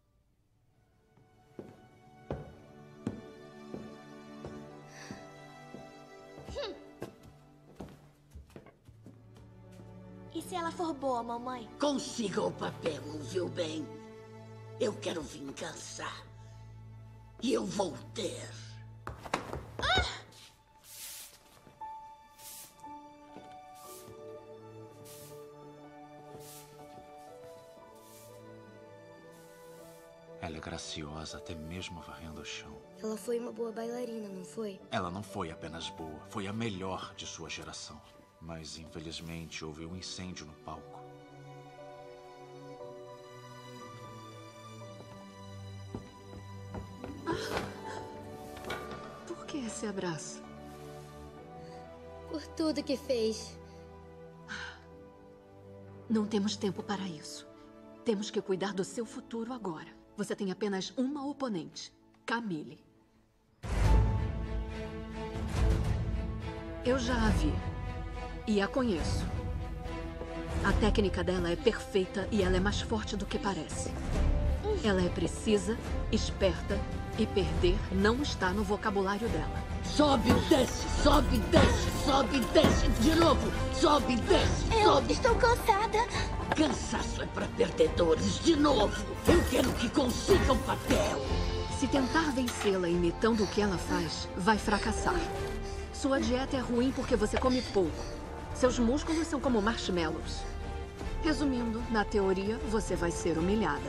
E se ela for boa, mamãe? Consiga o papel, ouviu bem? Eu quero vingança. E eu vou ter. Ela é graciosa até mesmo varrendo o chão. Ela foi uma boa bailarina, não foi? Ela não foi apenas boa, foi a melhor de sua geração. Mas, infelizmente, houve um incêndio no palco. Por que esse abraço? Por tudo que fez. Não temos tempo para isso. Temos que cuidar do seu futuro agora. Você tem apenas uma oponente, Camille. Eu já a vi. E a conheço. A técnica dela é perfeita e ela é mais forte do que parece. Ela é precisa, esperta e perder não está no vocabulário dela. Sobe, desce, sobe, desce, sobe, desce. De novo, sobe, desce, sobe. Estou cansada. Cansaço é para perdedores. De novo, eu quero que consiga um papel. Se tentar vencê-la imitando o que ela faz, vai fracassar. Sua dieta é ruim porque você come pouco. Seus músculos são como marshmallows. Resumindo, na teoria, você vai ser humilhada.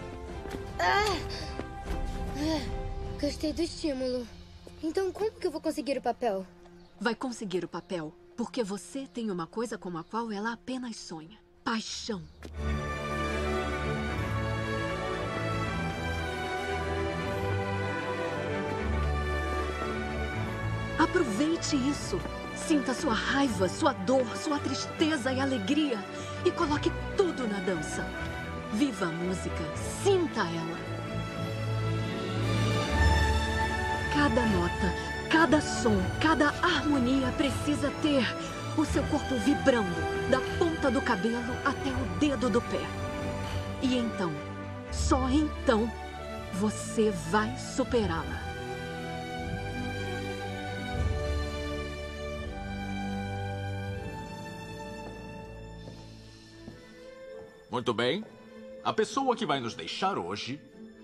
Gostei do estímulo. Então como que eu vou conseguir o papel? Vai conseguir o papel porque você tem uma coisa com a qual ela apenas sonha. Paixão. Aproveite isso. Sinta sua raiva, sua dor, sua tristeza e alegria. E coloque tudo na dança. Viva a música. Sinta ela. Cada nota, cada som, cada harmonia precisa ter o seu corpo vibrando, da ponta do cabelo até o dedo do pé. E então, só então, você vai superá-la. Muito bem. A pessoa que vai nos deixar hoje...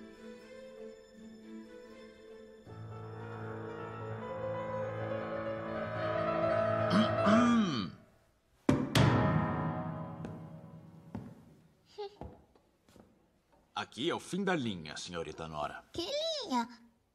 Aqui é o fim da linha, senhorita Nora. Que linha?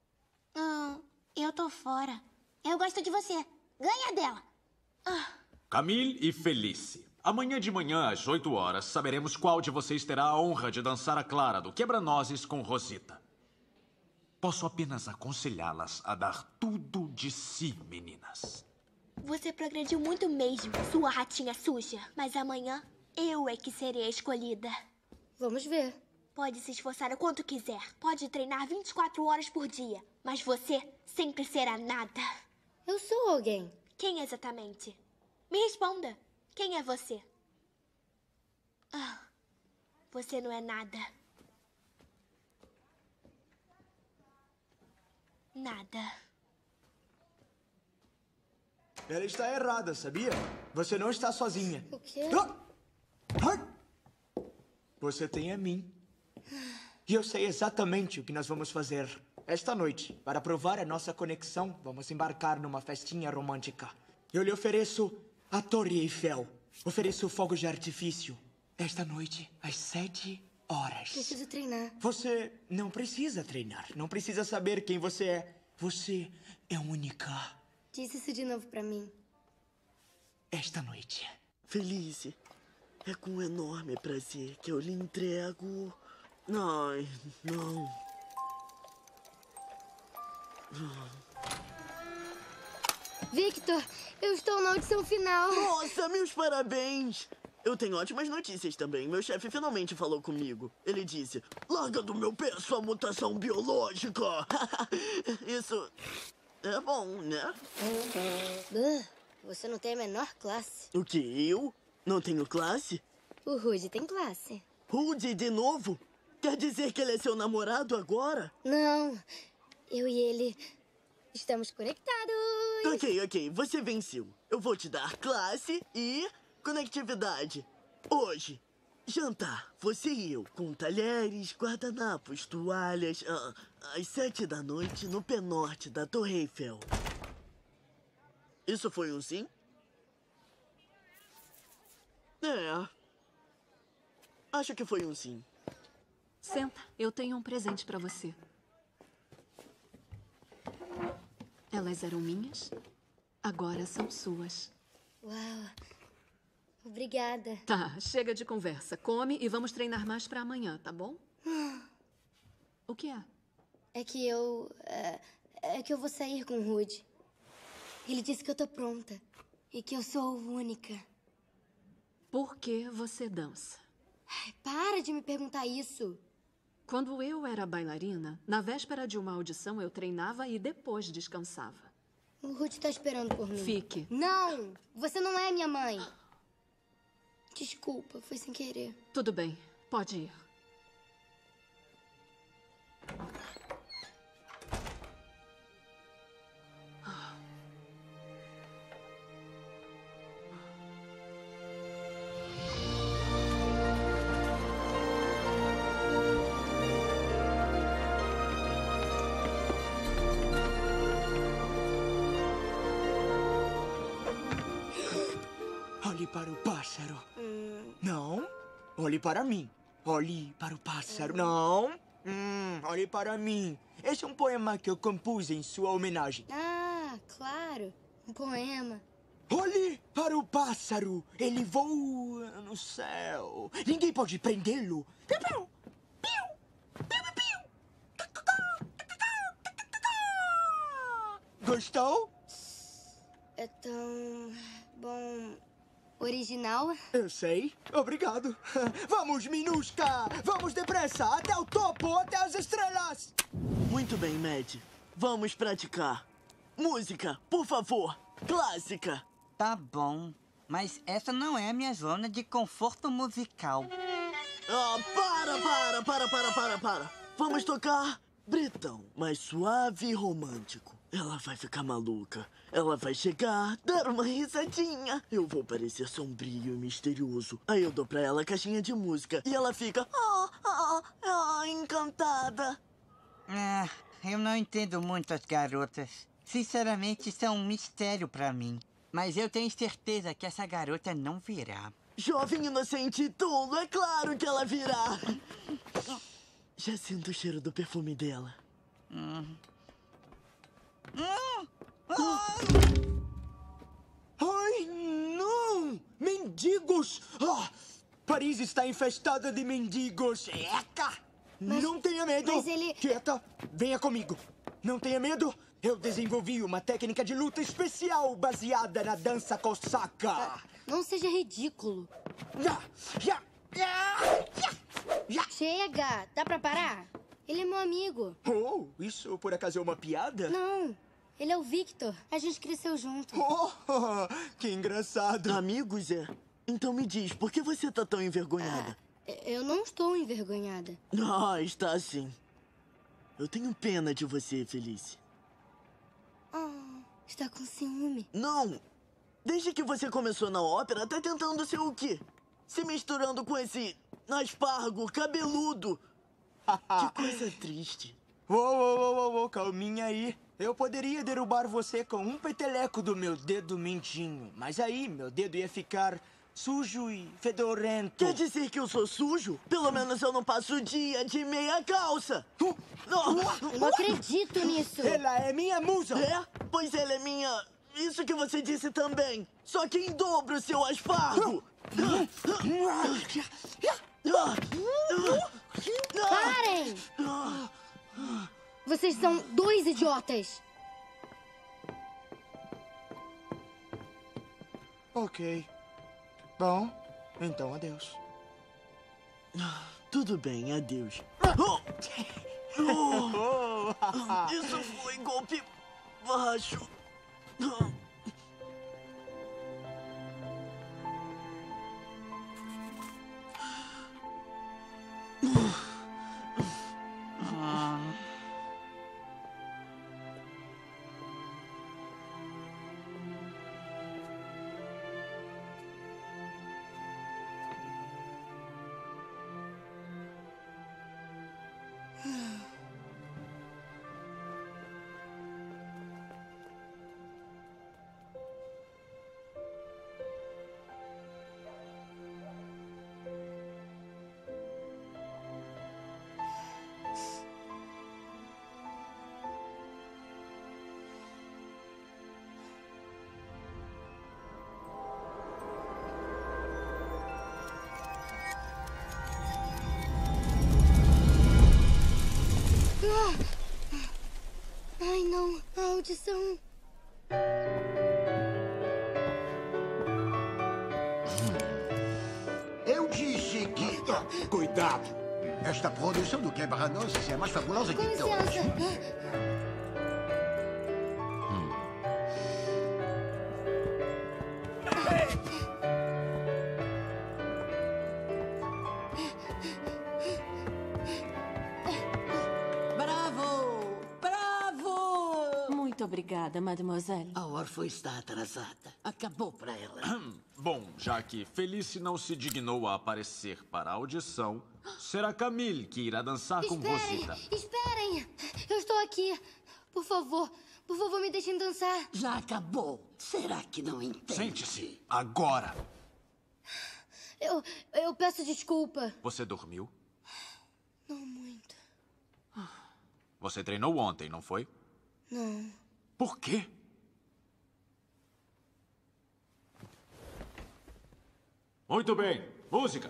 Eu tô fora. Eu gosto de você. Ganha dela. Camille e Felice. Amanhã de manhã, às 8 horas, saberemos qual de vocês terá a honra de dançar a Clara do Quebra-Nozes com Rosita. Posso apenas aconselhá-las a dar tudo de si, meninas. Você progrediu muito mesmo, sua ratinha suja. Mas amanhã, eu é que serei a escolhida. Vamos ver. Pode se esforçar o quanto quiser. Pode treinar 24 horas por dia. Mas você sempre será nada. Eu sou alguém. Quem exatamente? Me responda. Quem é você? Você não é nada. Nada. Ela está errada, sabia? Você não está sozinha. O quê? Você tem a mim. E eu sei exatamente o que nós vamos fazer esta noite. Para provar a nossa conexão, vamos embarcar numa festinha romântica. Eu lhe ofereço a Torre Eiffel. Ofereço fogos de artifício. Esta noite, às 7 horas. Preciso treinar. Você não precisa treinar. Não precisa saber quem você é. Você é única. Diz isso de novo pra mim. Esta noite. Felice, é com um enorme prazer que eu lhe entrego... Ai, não. Victor, eu estou na audição final. Nossa, meus parabéns! Eu tenho ótimas notícias também. Meu chefe finalmente falou comigo. Ele disse, larga do meu pé sua mutação biológica. Isso é bom, né? Você não tem a menor classe. O quê? Eu? Não tenho classe? O Rudy tem classe. Rudy de novo? Quer dizer que ele é seu namorado agora? Não, eu e ele estamos conectados. Ok, você venceu. Eu vou te dar classe e conectividade. Hoje, jantar, você e eu, com talheres, guardanapos, toalhas, às 7 da noite no pé norte da Torre Eiffel. Isso foi um sim? É. Acho que foi um sim. Senta, eu tenho um presente pra você. Elas eram minhas, agora são suas. Uau, obrigada. Tá, chega de conversa. Come e vamos treinar mais pra amanhã, tá bom? O que é? É que eu vou sair com o Rudy. Ele disse que eu tô pronta e que eu sou única. Por que você dança? Ai, para de me perguntar isso. Quando eu era bailarina, na véspera de uma audição eu treinava e depois descansava. O Rudy tá esperando por mim. Fique. Não! Você não é minha mãe. Desculpa, foi sem querer. Tudo bem, pode ir. Olhe para o pássaro. Não. Olhe para mim. Olhe para o pássaro. Não. Olhe para mim. Esse é um poema que eu compus em sua homenagem. Ah, claro. Um poema. Olhe para o pássaro. Ele voa no céu. Ninguém pode prendê-lo. Piu, piu. Piu. Piu, piu, piu. Gostou? É tão bom. Original? Eu sei. Obrigado. Vamos, Minusca! Vamos depressa! Até o topo! Até as estrelas! Muito bem, Mad. Vamos praticar. Música, por favor. Clássica. Tá bom. Mas essa não é a minha zona de conforto musical. Para. Vamos tocar Bretão, mais suave e romântico. Ela vai ficar maluca. Ela vai chegar, dar uma risadinha. Eu vou parecer sombrio e misterioso. Aí eu dou pra ela a caixinha de música. E ela fica... encantada. Eu não entendo muito as garotas. Sinceramente, são um mistério pra mim. Mas eu tenho certeza que essa garota não virá. Jovem inocente e tolo, é claro que ela virá. Já sinto o cheiro do perfume dela. Ai, não! Mendigos! Paris está infestada de mendigos. Eca! Não tenha medo! Mas ele... Quieta, venha comigo. Não tenha medo. Eu desenvolvi uma técnica de luta especial baseada na dança cosaca. Não seja ridículo. Chega! Dá pra parar? Ele é meu amigo. Oh, isso por acaso é uma piada? Não. Ele é o Victor. A gente cresceu junto. Que engraçado. Amigos, é? Então me diz, por que você tá tão envergonhada? Eu não estou envergonhada. Está sim. Eu tenho pena de você, Felice. Está com ciúme? Não. Desde que você começou na ópera, tá tentando ser o quê? Se misturando com esse aspargo cabeludo. Que coisa triste. Uou, calminha aí. Eu poderia derrubar você com um peteleco do meu dedo mindinho, mas aí meu dedo ia ficar sujo e fedorento. Quer dizer que eu sou sujo? Pelo menos eu não passo o dia de meia calça. Eu não acredito nisso. Ela é minha musa. É? Pois ela é minha... Isso que você disse também. Só que em dobro, seu aspargo. Parem! Vocês são dois idiotas. Ok. Bom, então adeus. Tudo bem, adeus. Isso foi golpe baixo. Ai, não. A audição... Eu disse que... Cuidado! Esta produção do Quebra-Nozes é a mais fabulosa Com de todas. licença. Muito obrigada, mademoiselle. A órfã está atrasada. Acabou pra ela. Bom, já que Felice não se dignou a aparecer para a audição, será Camille que irá dançar com Rosita. Esperem! Eu estou aqui. Por favor, me deixem dançar. Já acabou. Será que não entende? Sente-se, agora. Eu peço desculpa. Você dormiu? Não muito. Você treinou ontem, não foi? Não. Por quê? Muito bem. Música.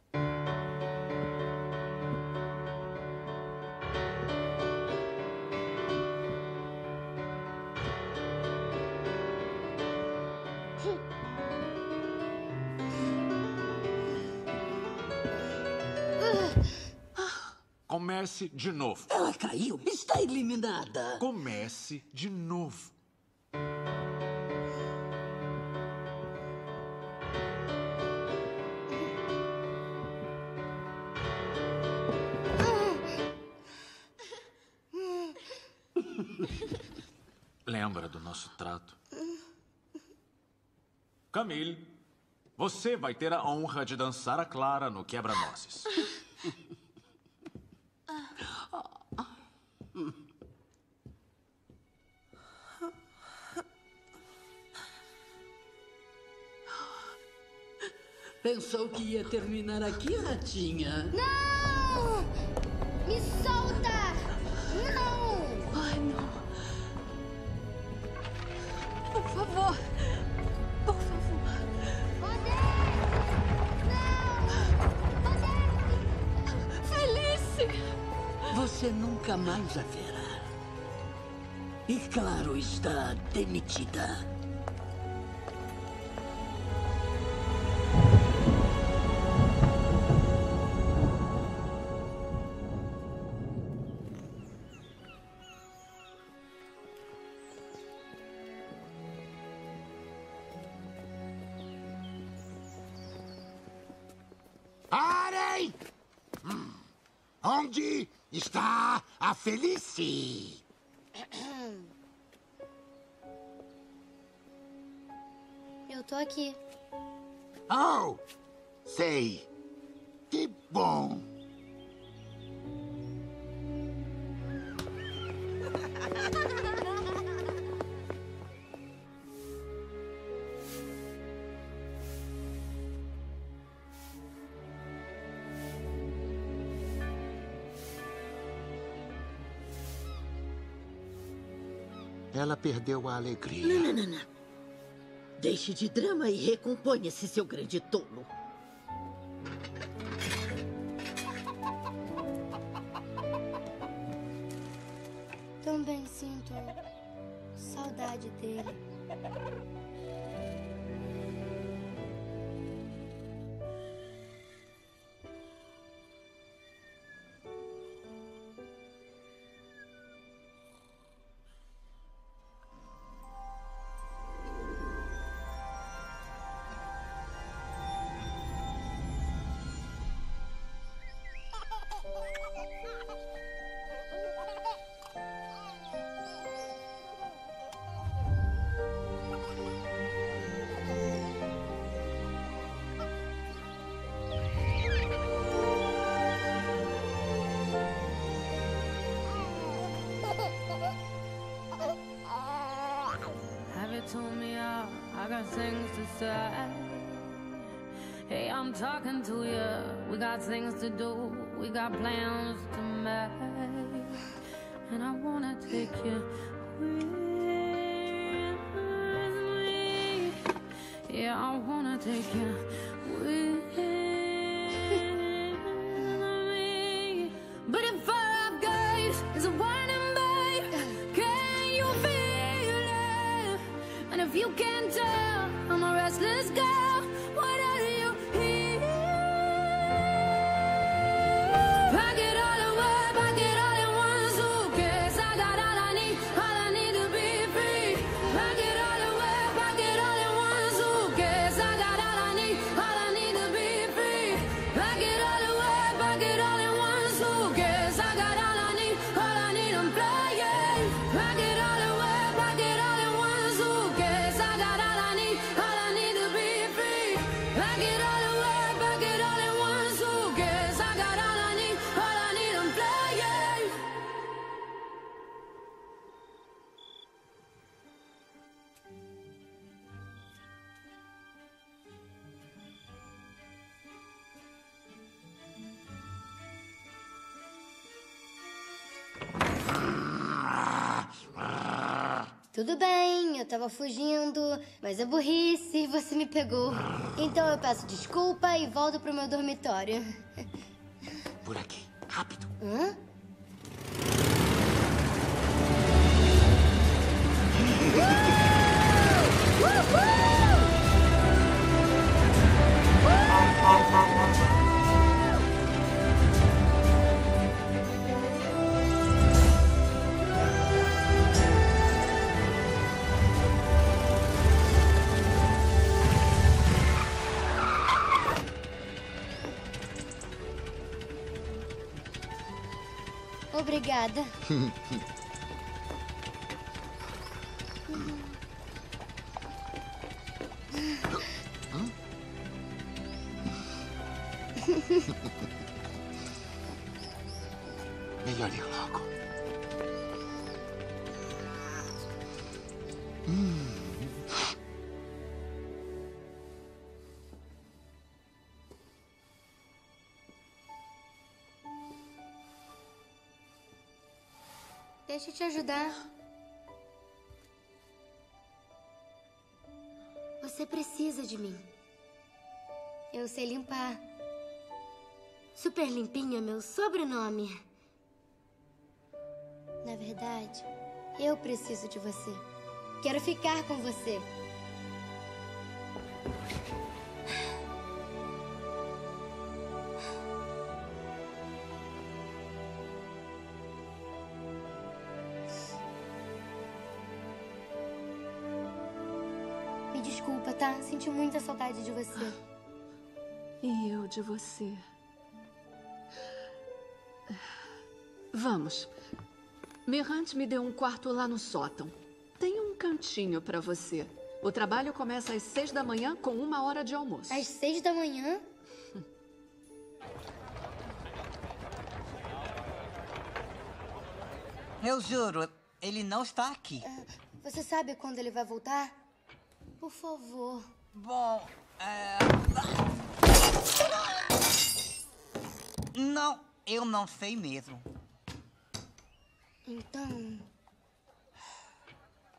Comece de novo. Ela caiu. Está eliminada. Comece de novo. Lembra do nosso trato? Camille, você vai ter a honra de dançar a Clara no Quebra-Nozes. Pensou que ia terminar aqui, ratinha? Não! Me solta! Não! Ai, não. Por favor. Por favor. Felice! Você nunca mais a verá. E claro, está demitida. Parem! Onde está a Felice? Eu tô aqui. Oh, sei. Que bom. Ela perdeu a alegria. Não. Deixe de drama e recomponha-se, seu grande tolo. Também sinto saudade dele. Told me I got things to say. Hey, I'm talking to you. We got things to do. We got plans to make. And I wanna take you with me. Yeah, I wanna take you with me. But if our gaze is a winding bay, can you feel it? And if you can't tell, I'm a restless girl. What are you here? Pack it all away, pack it all in one suitcase. I got all I need to be free. Pack it all away, pack it all in one suitcase. I got all I need to be free. Pack it all away, pack it all in one suitcase. I got all I need, I'm playing. Pack it all away, pack it all in one suitcase. I got all I need to be free. Pack it all away, pack it all in one suitcase. I got all I need, I'm playing. Tudo bem, eu tava fugindo, mas é burrice e você me pegou. Então eu peço desculpa e volto pro meu dormitório. Por aqui, rápido. Hã? Obrigada. Melhor ir logo. Deixa eu te ajudar. Você precisa de mim. Eu sei limpar. Super Limpinho é meu sobrenome. Na verdade, eu preciso de você. Quero ficar com você. Me desculpa, tá? Senti muita saudade de você. E eu de você. Vamos. Mirant me deu um quarto lá no sótão. Tem um cantinho pra você. O trabalho começa às 6 da manhã com 1 hora de almoço. Às 6 da manhã? Eu juro, ele não está aqui. Você sabe quando ele vai voltar? Por favor. Bom, Não, eu não sei mesmo. Então...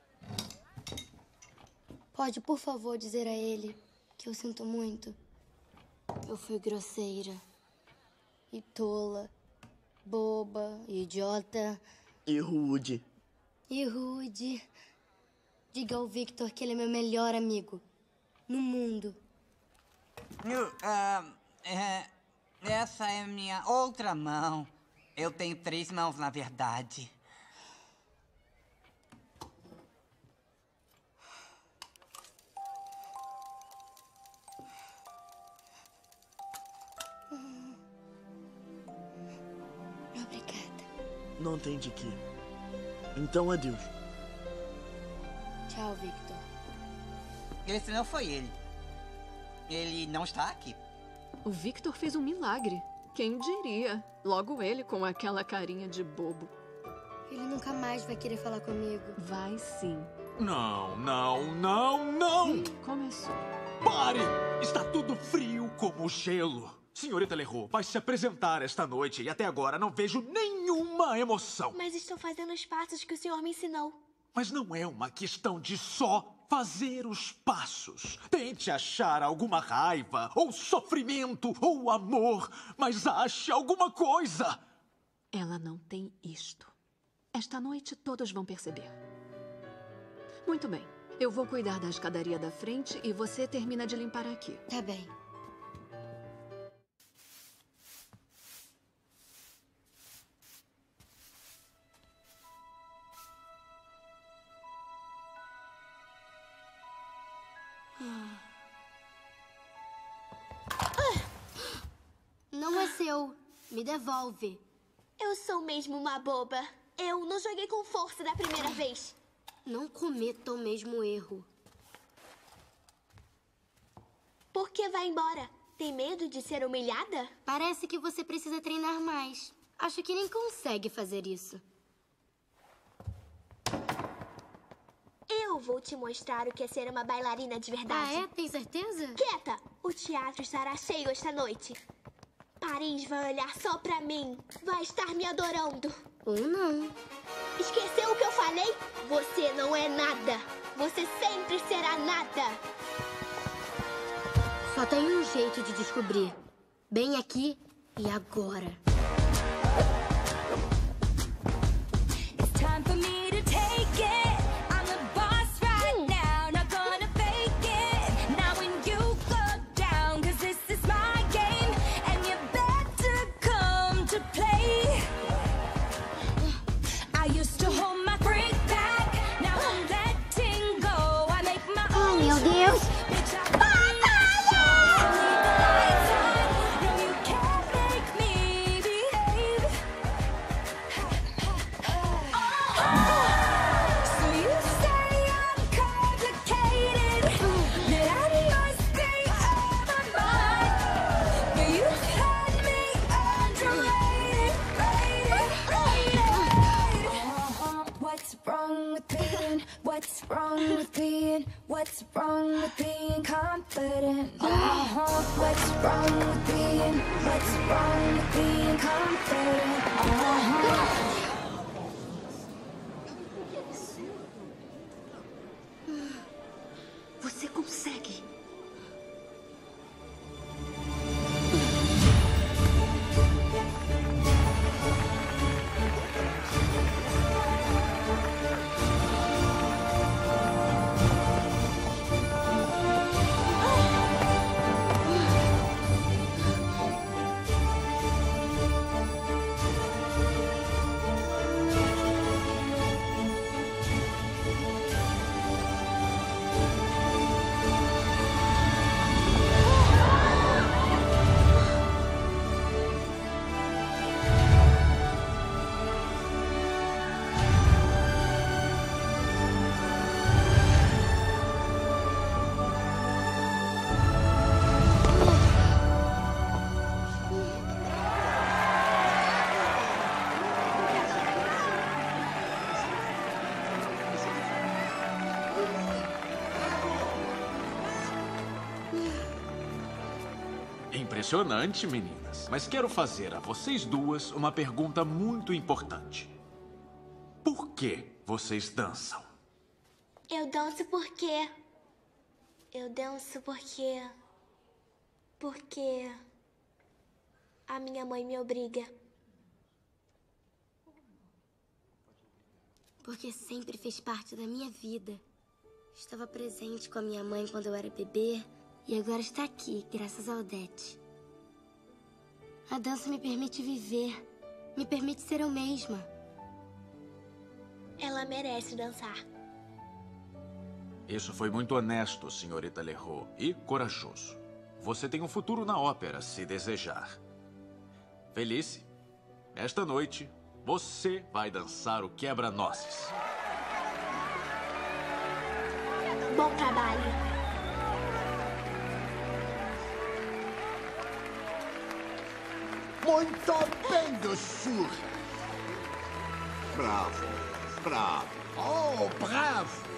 Pode, por favor, dizer a ele que eu sinto muito? Eu fui grosseira. E tola. Boba. Idiota. E rude. E rude. Diga ao Victor que ele é meu melhor amigo. No mundo. Essa é minha outra mão. Eu tenho 3 mãos, na verdade. Obrigada. Não tem de quê. Então, adeus. Tchau, Victor. Esse não foi ele. Ele não está aqui. O Victor fez um milagre. Quem diria? Logo ele com aquela carinha de bobo. Ele nunca mais vai querer falar comigo. Vai sim. Não, não, não, não! Começou. Pare! Está tudo frio como gelo. Senhorita Leroux vai se apresentar esta noite e até agora não vejo nenhuma emoção. Mas estou fazendo os passos que o senhor me ensinou. Mas não é uma questão de só fazer os passos. Tente achar alguma raiva, ou sofrimento, ou amor, mas ache alguma coisa. Ela não tem isto. Esta noite todos vão perceber. Muito bem. Eu vou cuidar da escadaria da frente e você termina de limpar aqui. Tá bem. Não é seu. Me devolve. Eu sou mesmo uma boba. Eu não joguei com força da primeira vez. Não cometa o mesmo erro. Por que vai embora? Tem medo de ser humilhada? Parece que você precisa treinar mais. Acho que nem consegue fazer isso. Eu vou te mostrar o que é ser uma bailarina de verdade. Ah, é? Tem certeza? Quieta! O teatro estará cheio esta noite. Paris vai olhar só pra mim. Vai estar me adorando. Ou não. Esqueceu o que eu falei? Você não é nada. Você sempre será nada. Só tem um jeito de descobrir. Bem aqui e agora. Meu Deus! What's wrong with being confident? What's wrong with being confident? Você consegue. Impressionante, meninas. Mas quero fazer a vocês duas uma pergunta muito importante. Por que vocês dançam? Eu danço porque Eu danço porque a minha mãe me obriga. Porque sempre fez parte da minha vida. Estava presente com a minha mãe quando eu era bebê e agora está aqui, graças a Odete. A dança me permite viver, me permite ser eu mesma. Ela merece dançar. Isso foi muito honesto, senhorita Leroux, e corajoso. Você tem um futuro na ópera, se desejar. Felice, esta noite, você vai dançar o quebra-nozes. Bom trabalho. Muito bem, doçura. Bravo, bravo. Oh, bravo.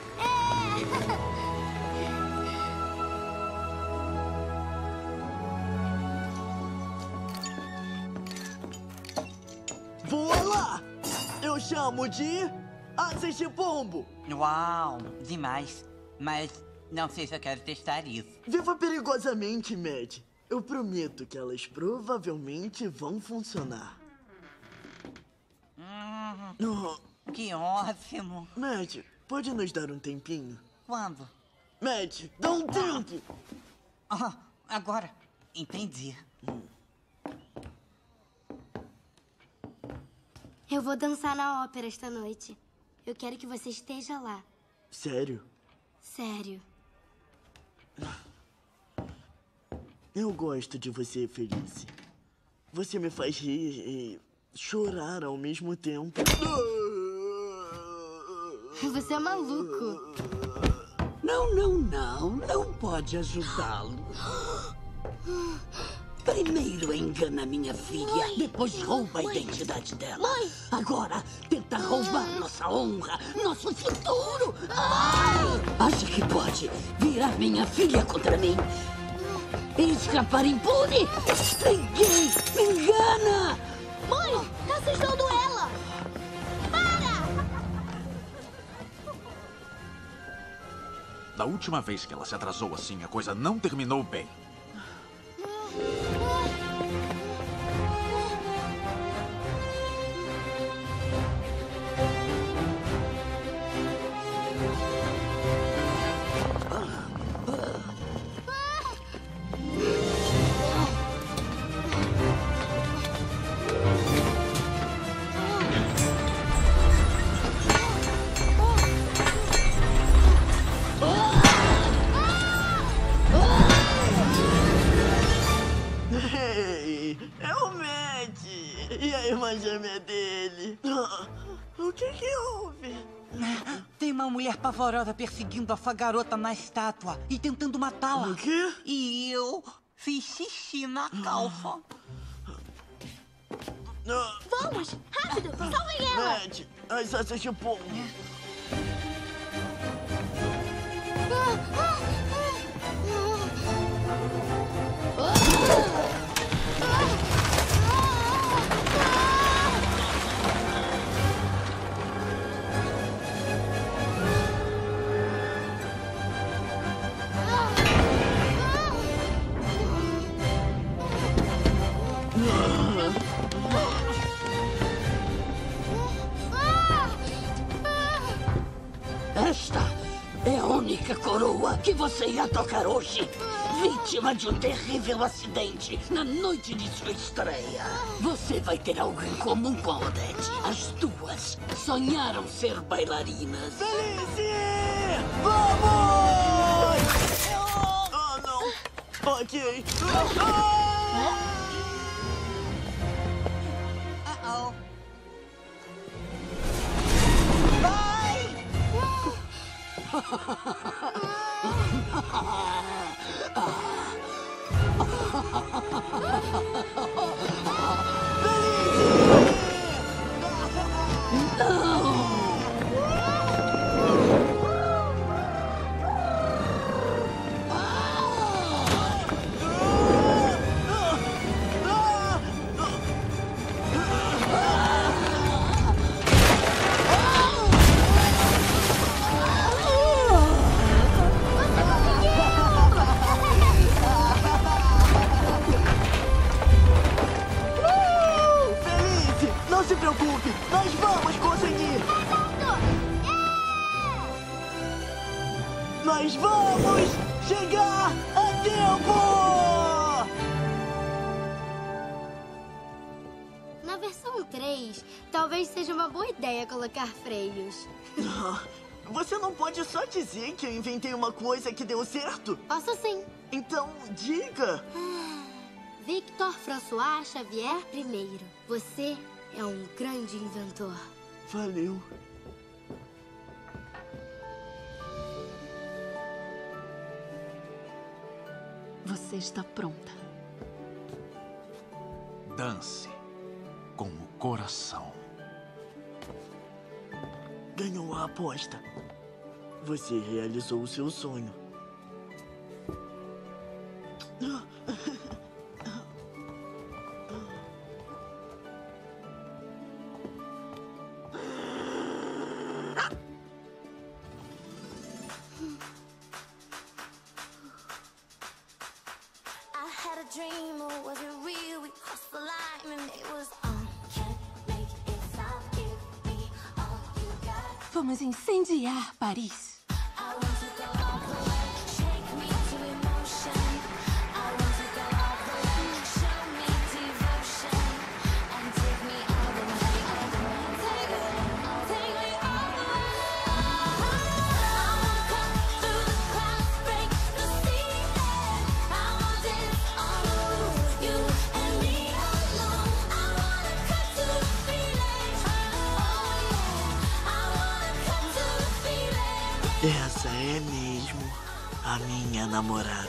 Voa lá! Eu chamo de asas de pombo. Uau, demais. Mas não sei se eu quero testar isso. Viva perigosamente, Mad. Eu prometo que elas provavelmente vão funcionar. Que ótimo. Mad, pode nos dar um tempinho? Quando? Mad, dá um tempo! Agora. Entendi. Eu vou dançar na ópera esta noite. Eu quero que você esteja lá. Sério? Sério. Eu gosto de você, Felice. Você me faz rir e chorar ao mesmo tempo. Você é maluco. Não pode ajudá-lo. Primeiro engana minha filha, depois rouba a identidade dela. Agora tenta roubar nossa honra, nosso futuro. Acha que pode virar minha filha contra mim e escapar impune? Ninguém me engana! Mãe, tá assustando ela! Da última vez que ela se atrasou assim, a coisa não terminou bem. É o Matt! E a irmã gêmea dele? O que houve? Tem uma mulher pavorosa perseguindo a garota na estátua e tentando matá-la. O quê? E eu fiz xixi na calça. Vamos, rápido, salvem ela! Matt, as asas de pombo. Esta é a única coroa que você irá tocar hoje. Vítima de um terrível acidente na noite de sua estreia. Você vai ter algo em comum com a Odete. As duas sonharam ser bailarinas. Felice! Vamos! Oh, não. Ok. preocupe, nós vamos conseguir! Nós vamos chegar a tempo! Na versão 3, talvez seja uma boa ideia colocar freios. Você não pode só dizer que eu inventei uma coisa que deu certo? Posso sim. Então, diga. Victor François Xavier I. Você é um grande inventor. Valeu. Você está pronta. Dance com o coração. Ganhou a aposta. Você realizou o seu sonho. Dream or was it real? We crossed the line and it was Vamos incendiar Paris. Essa é mesmo a minha namorada.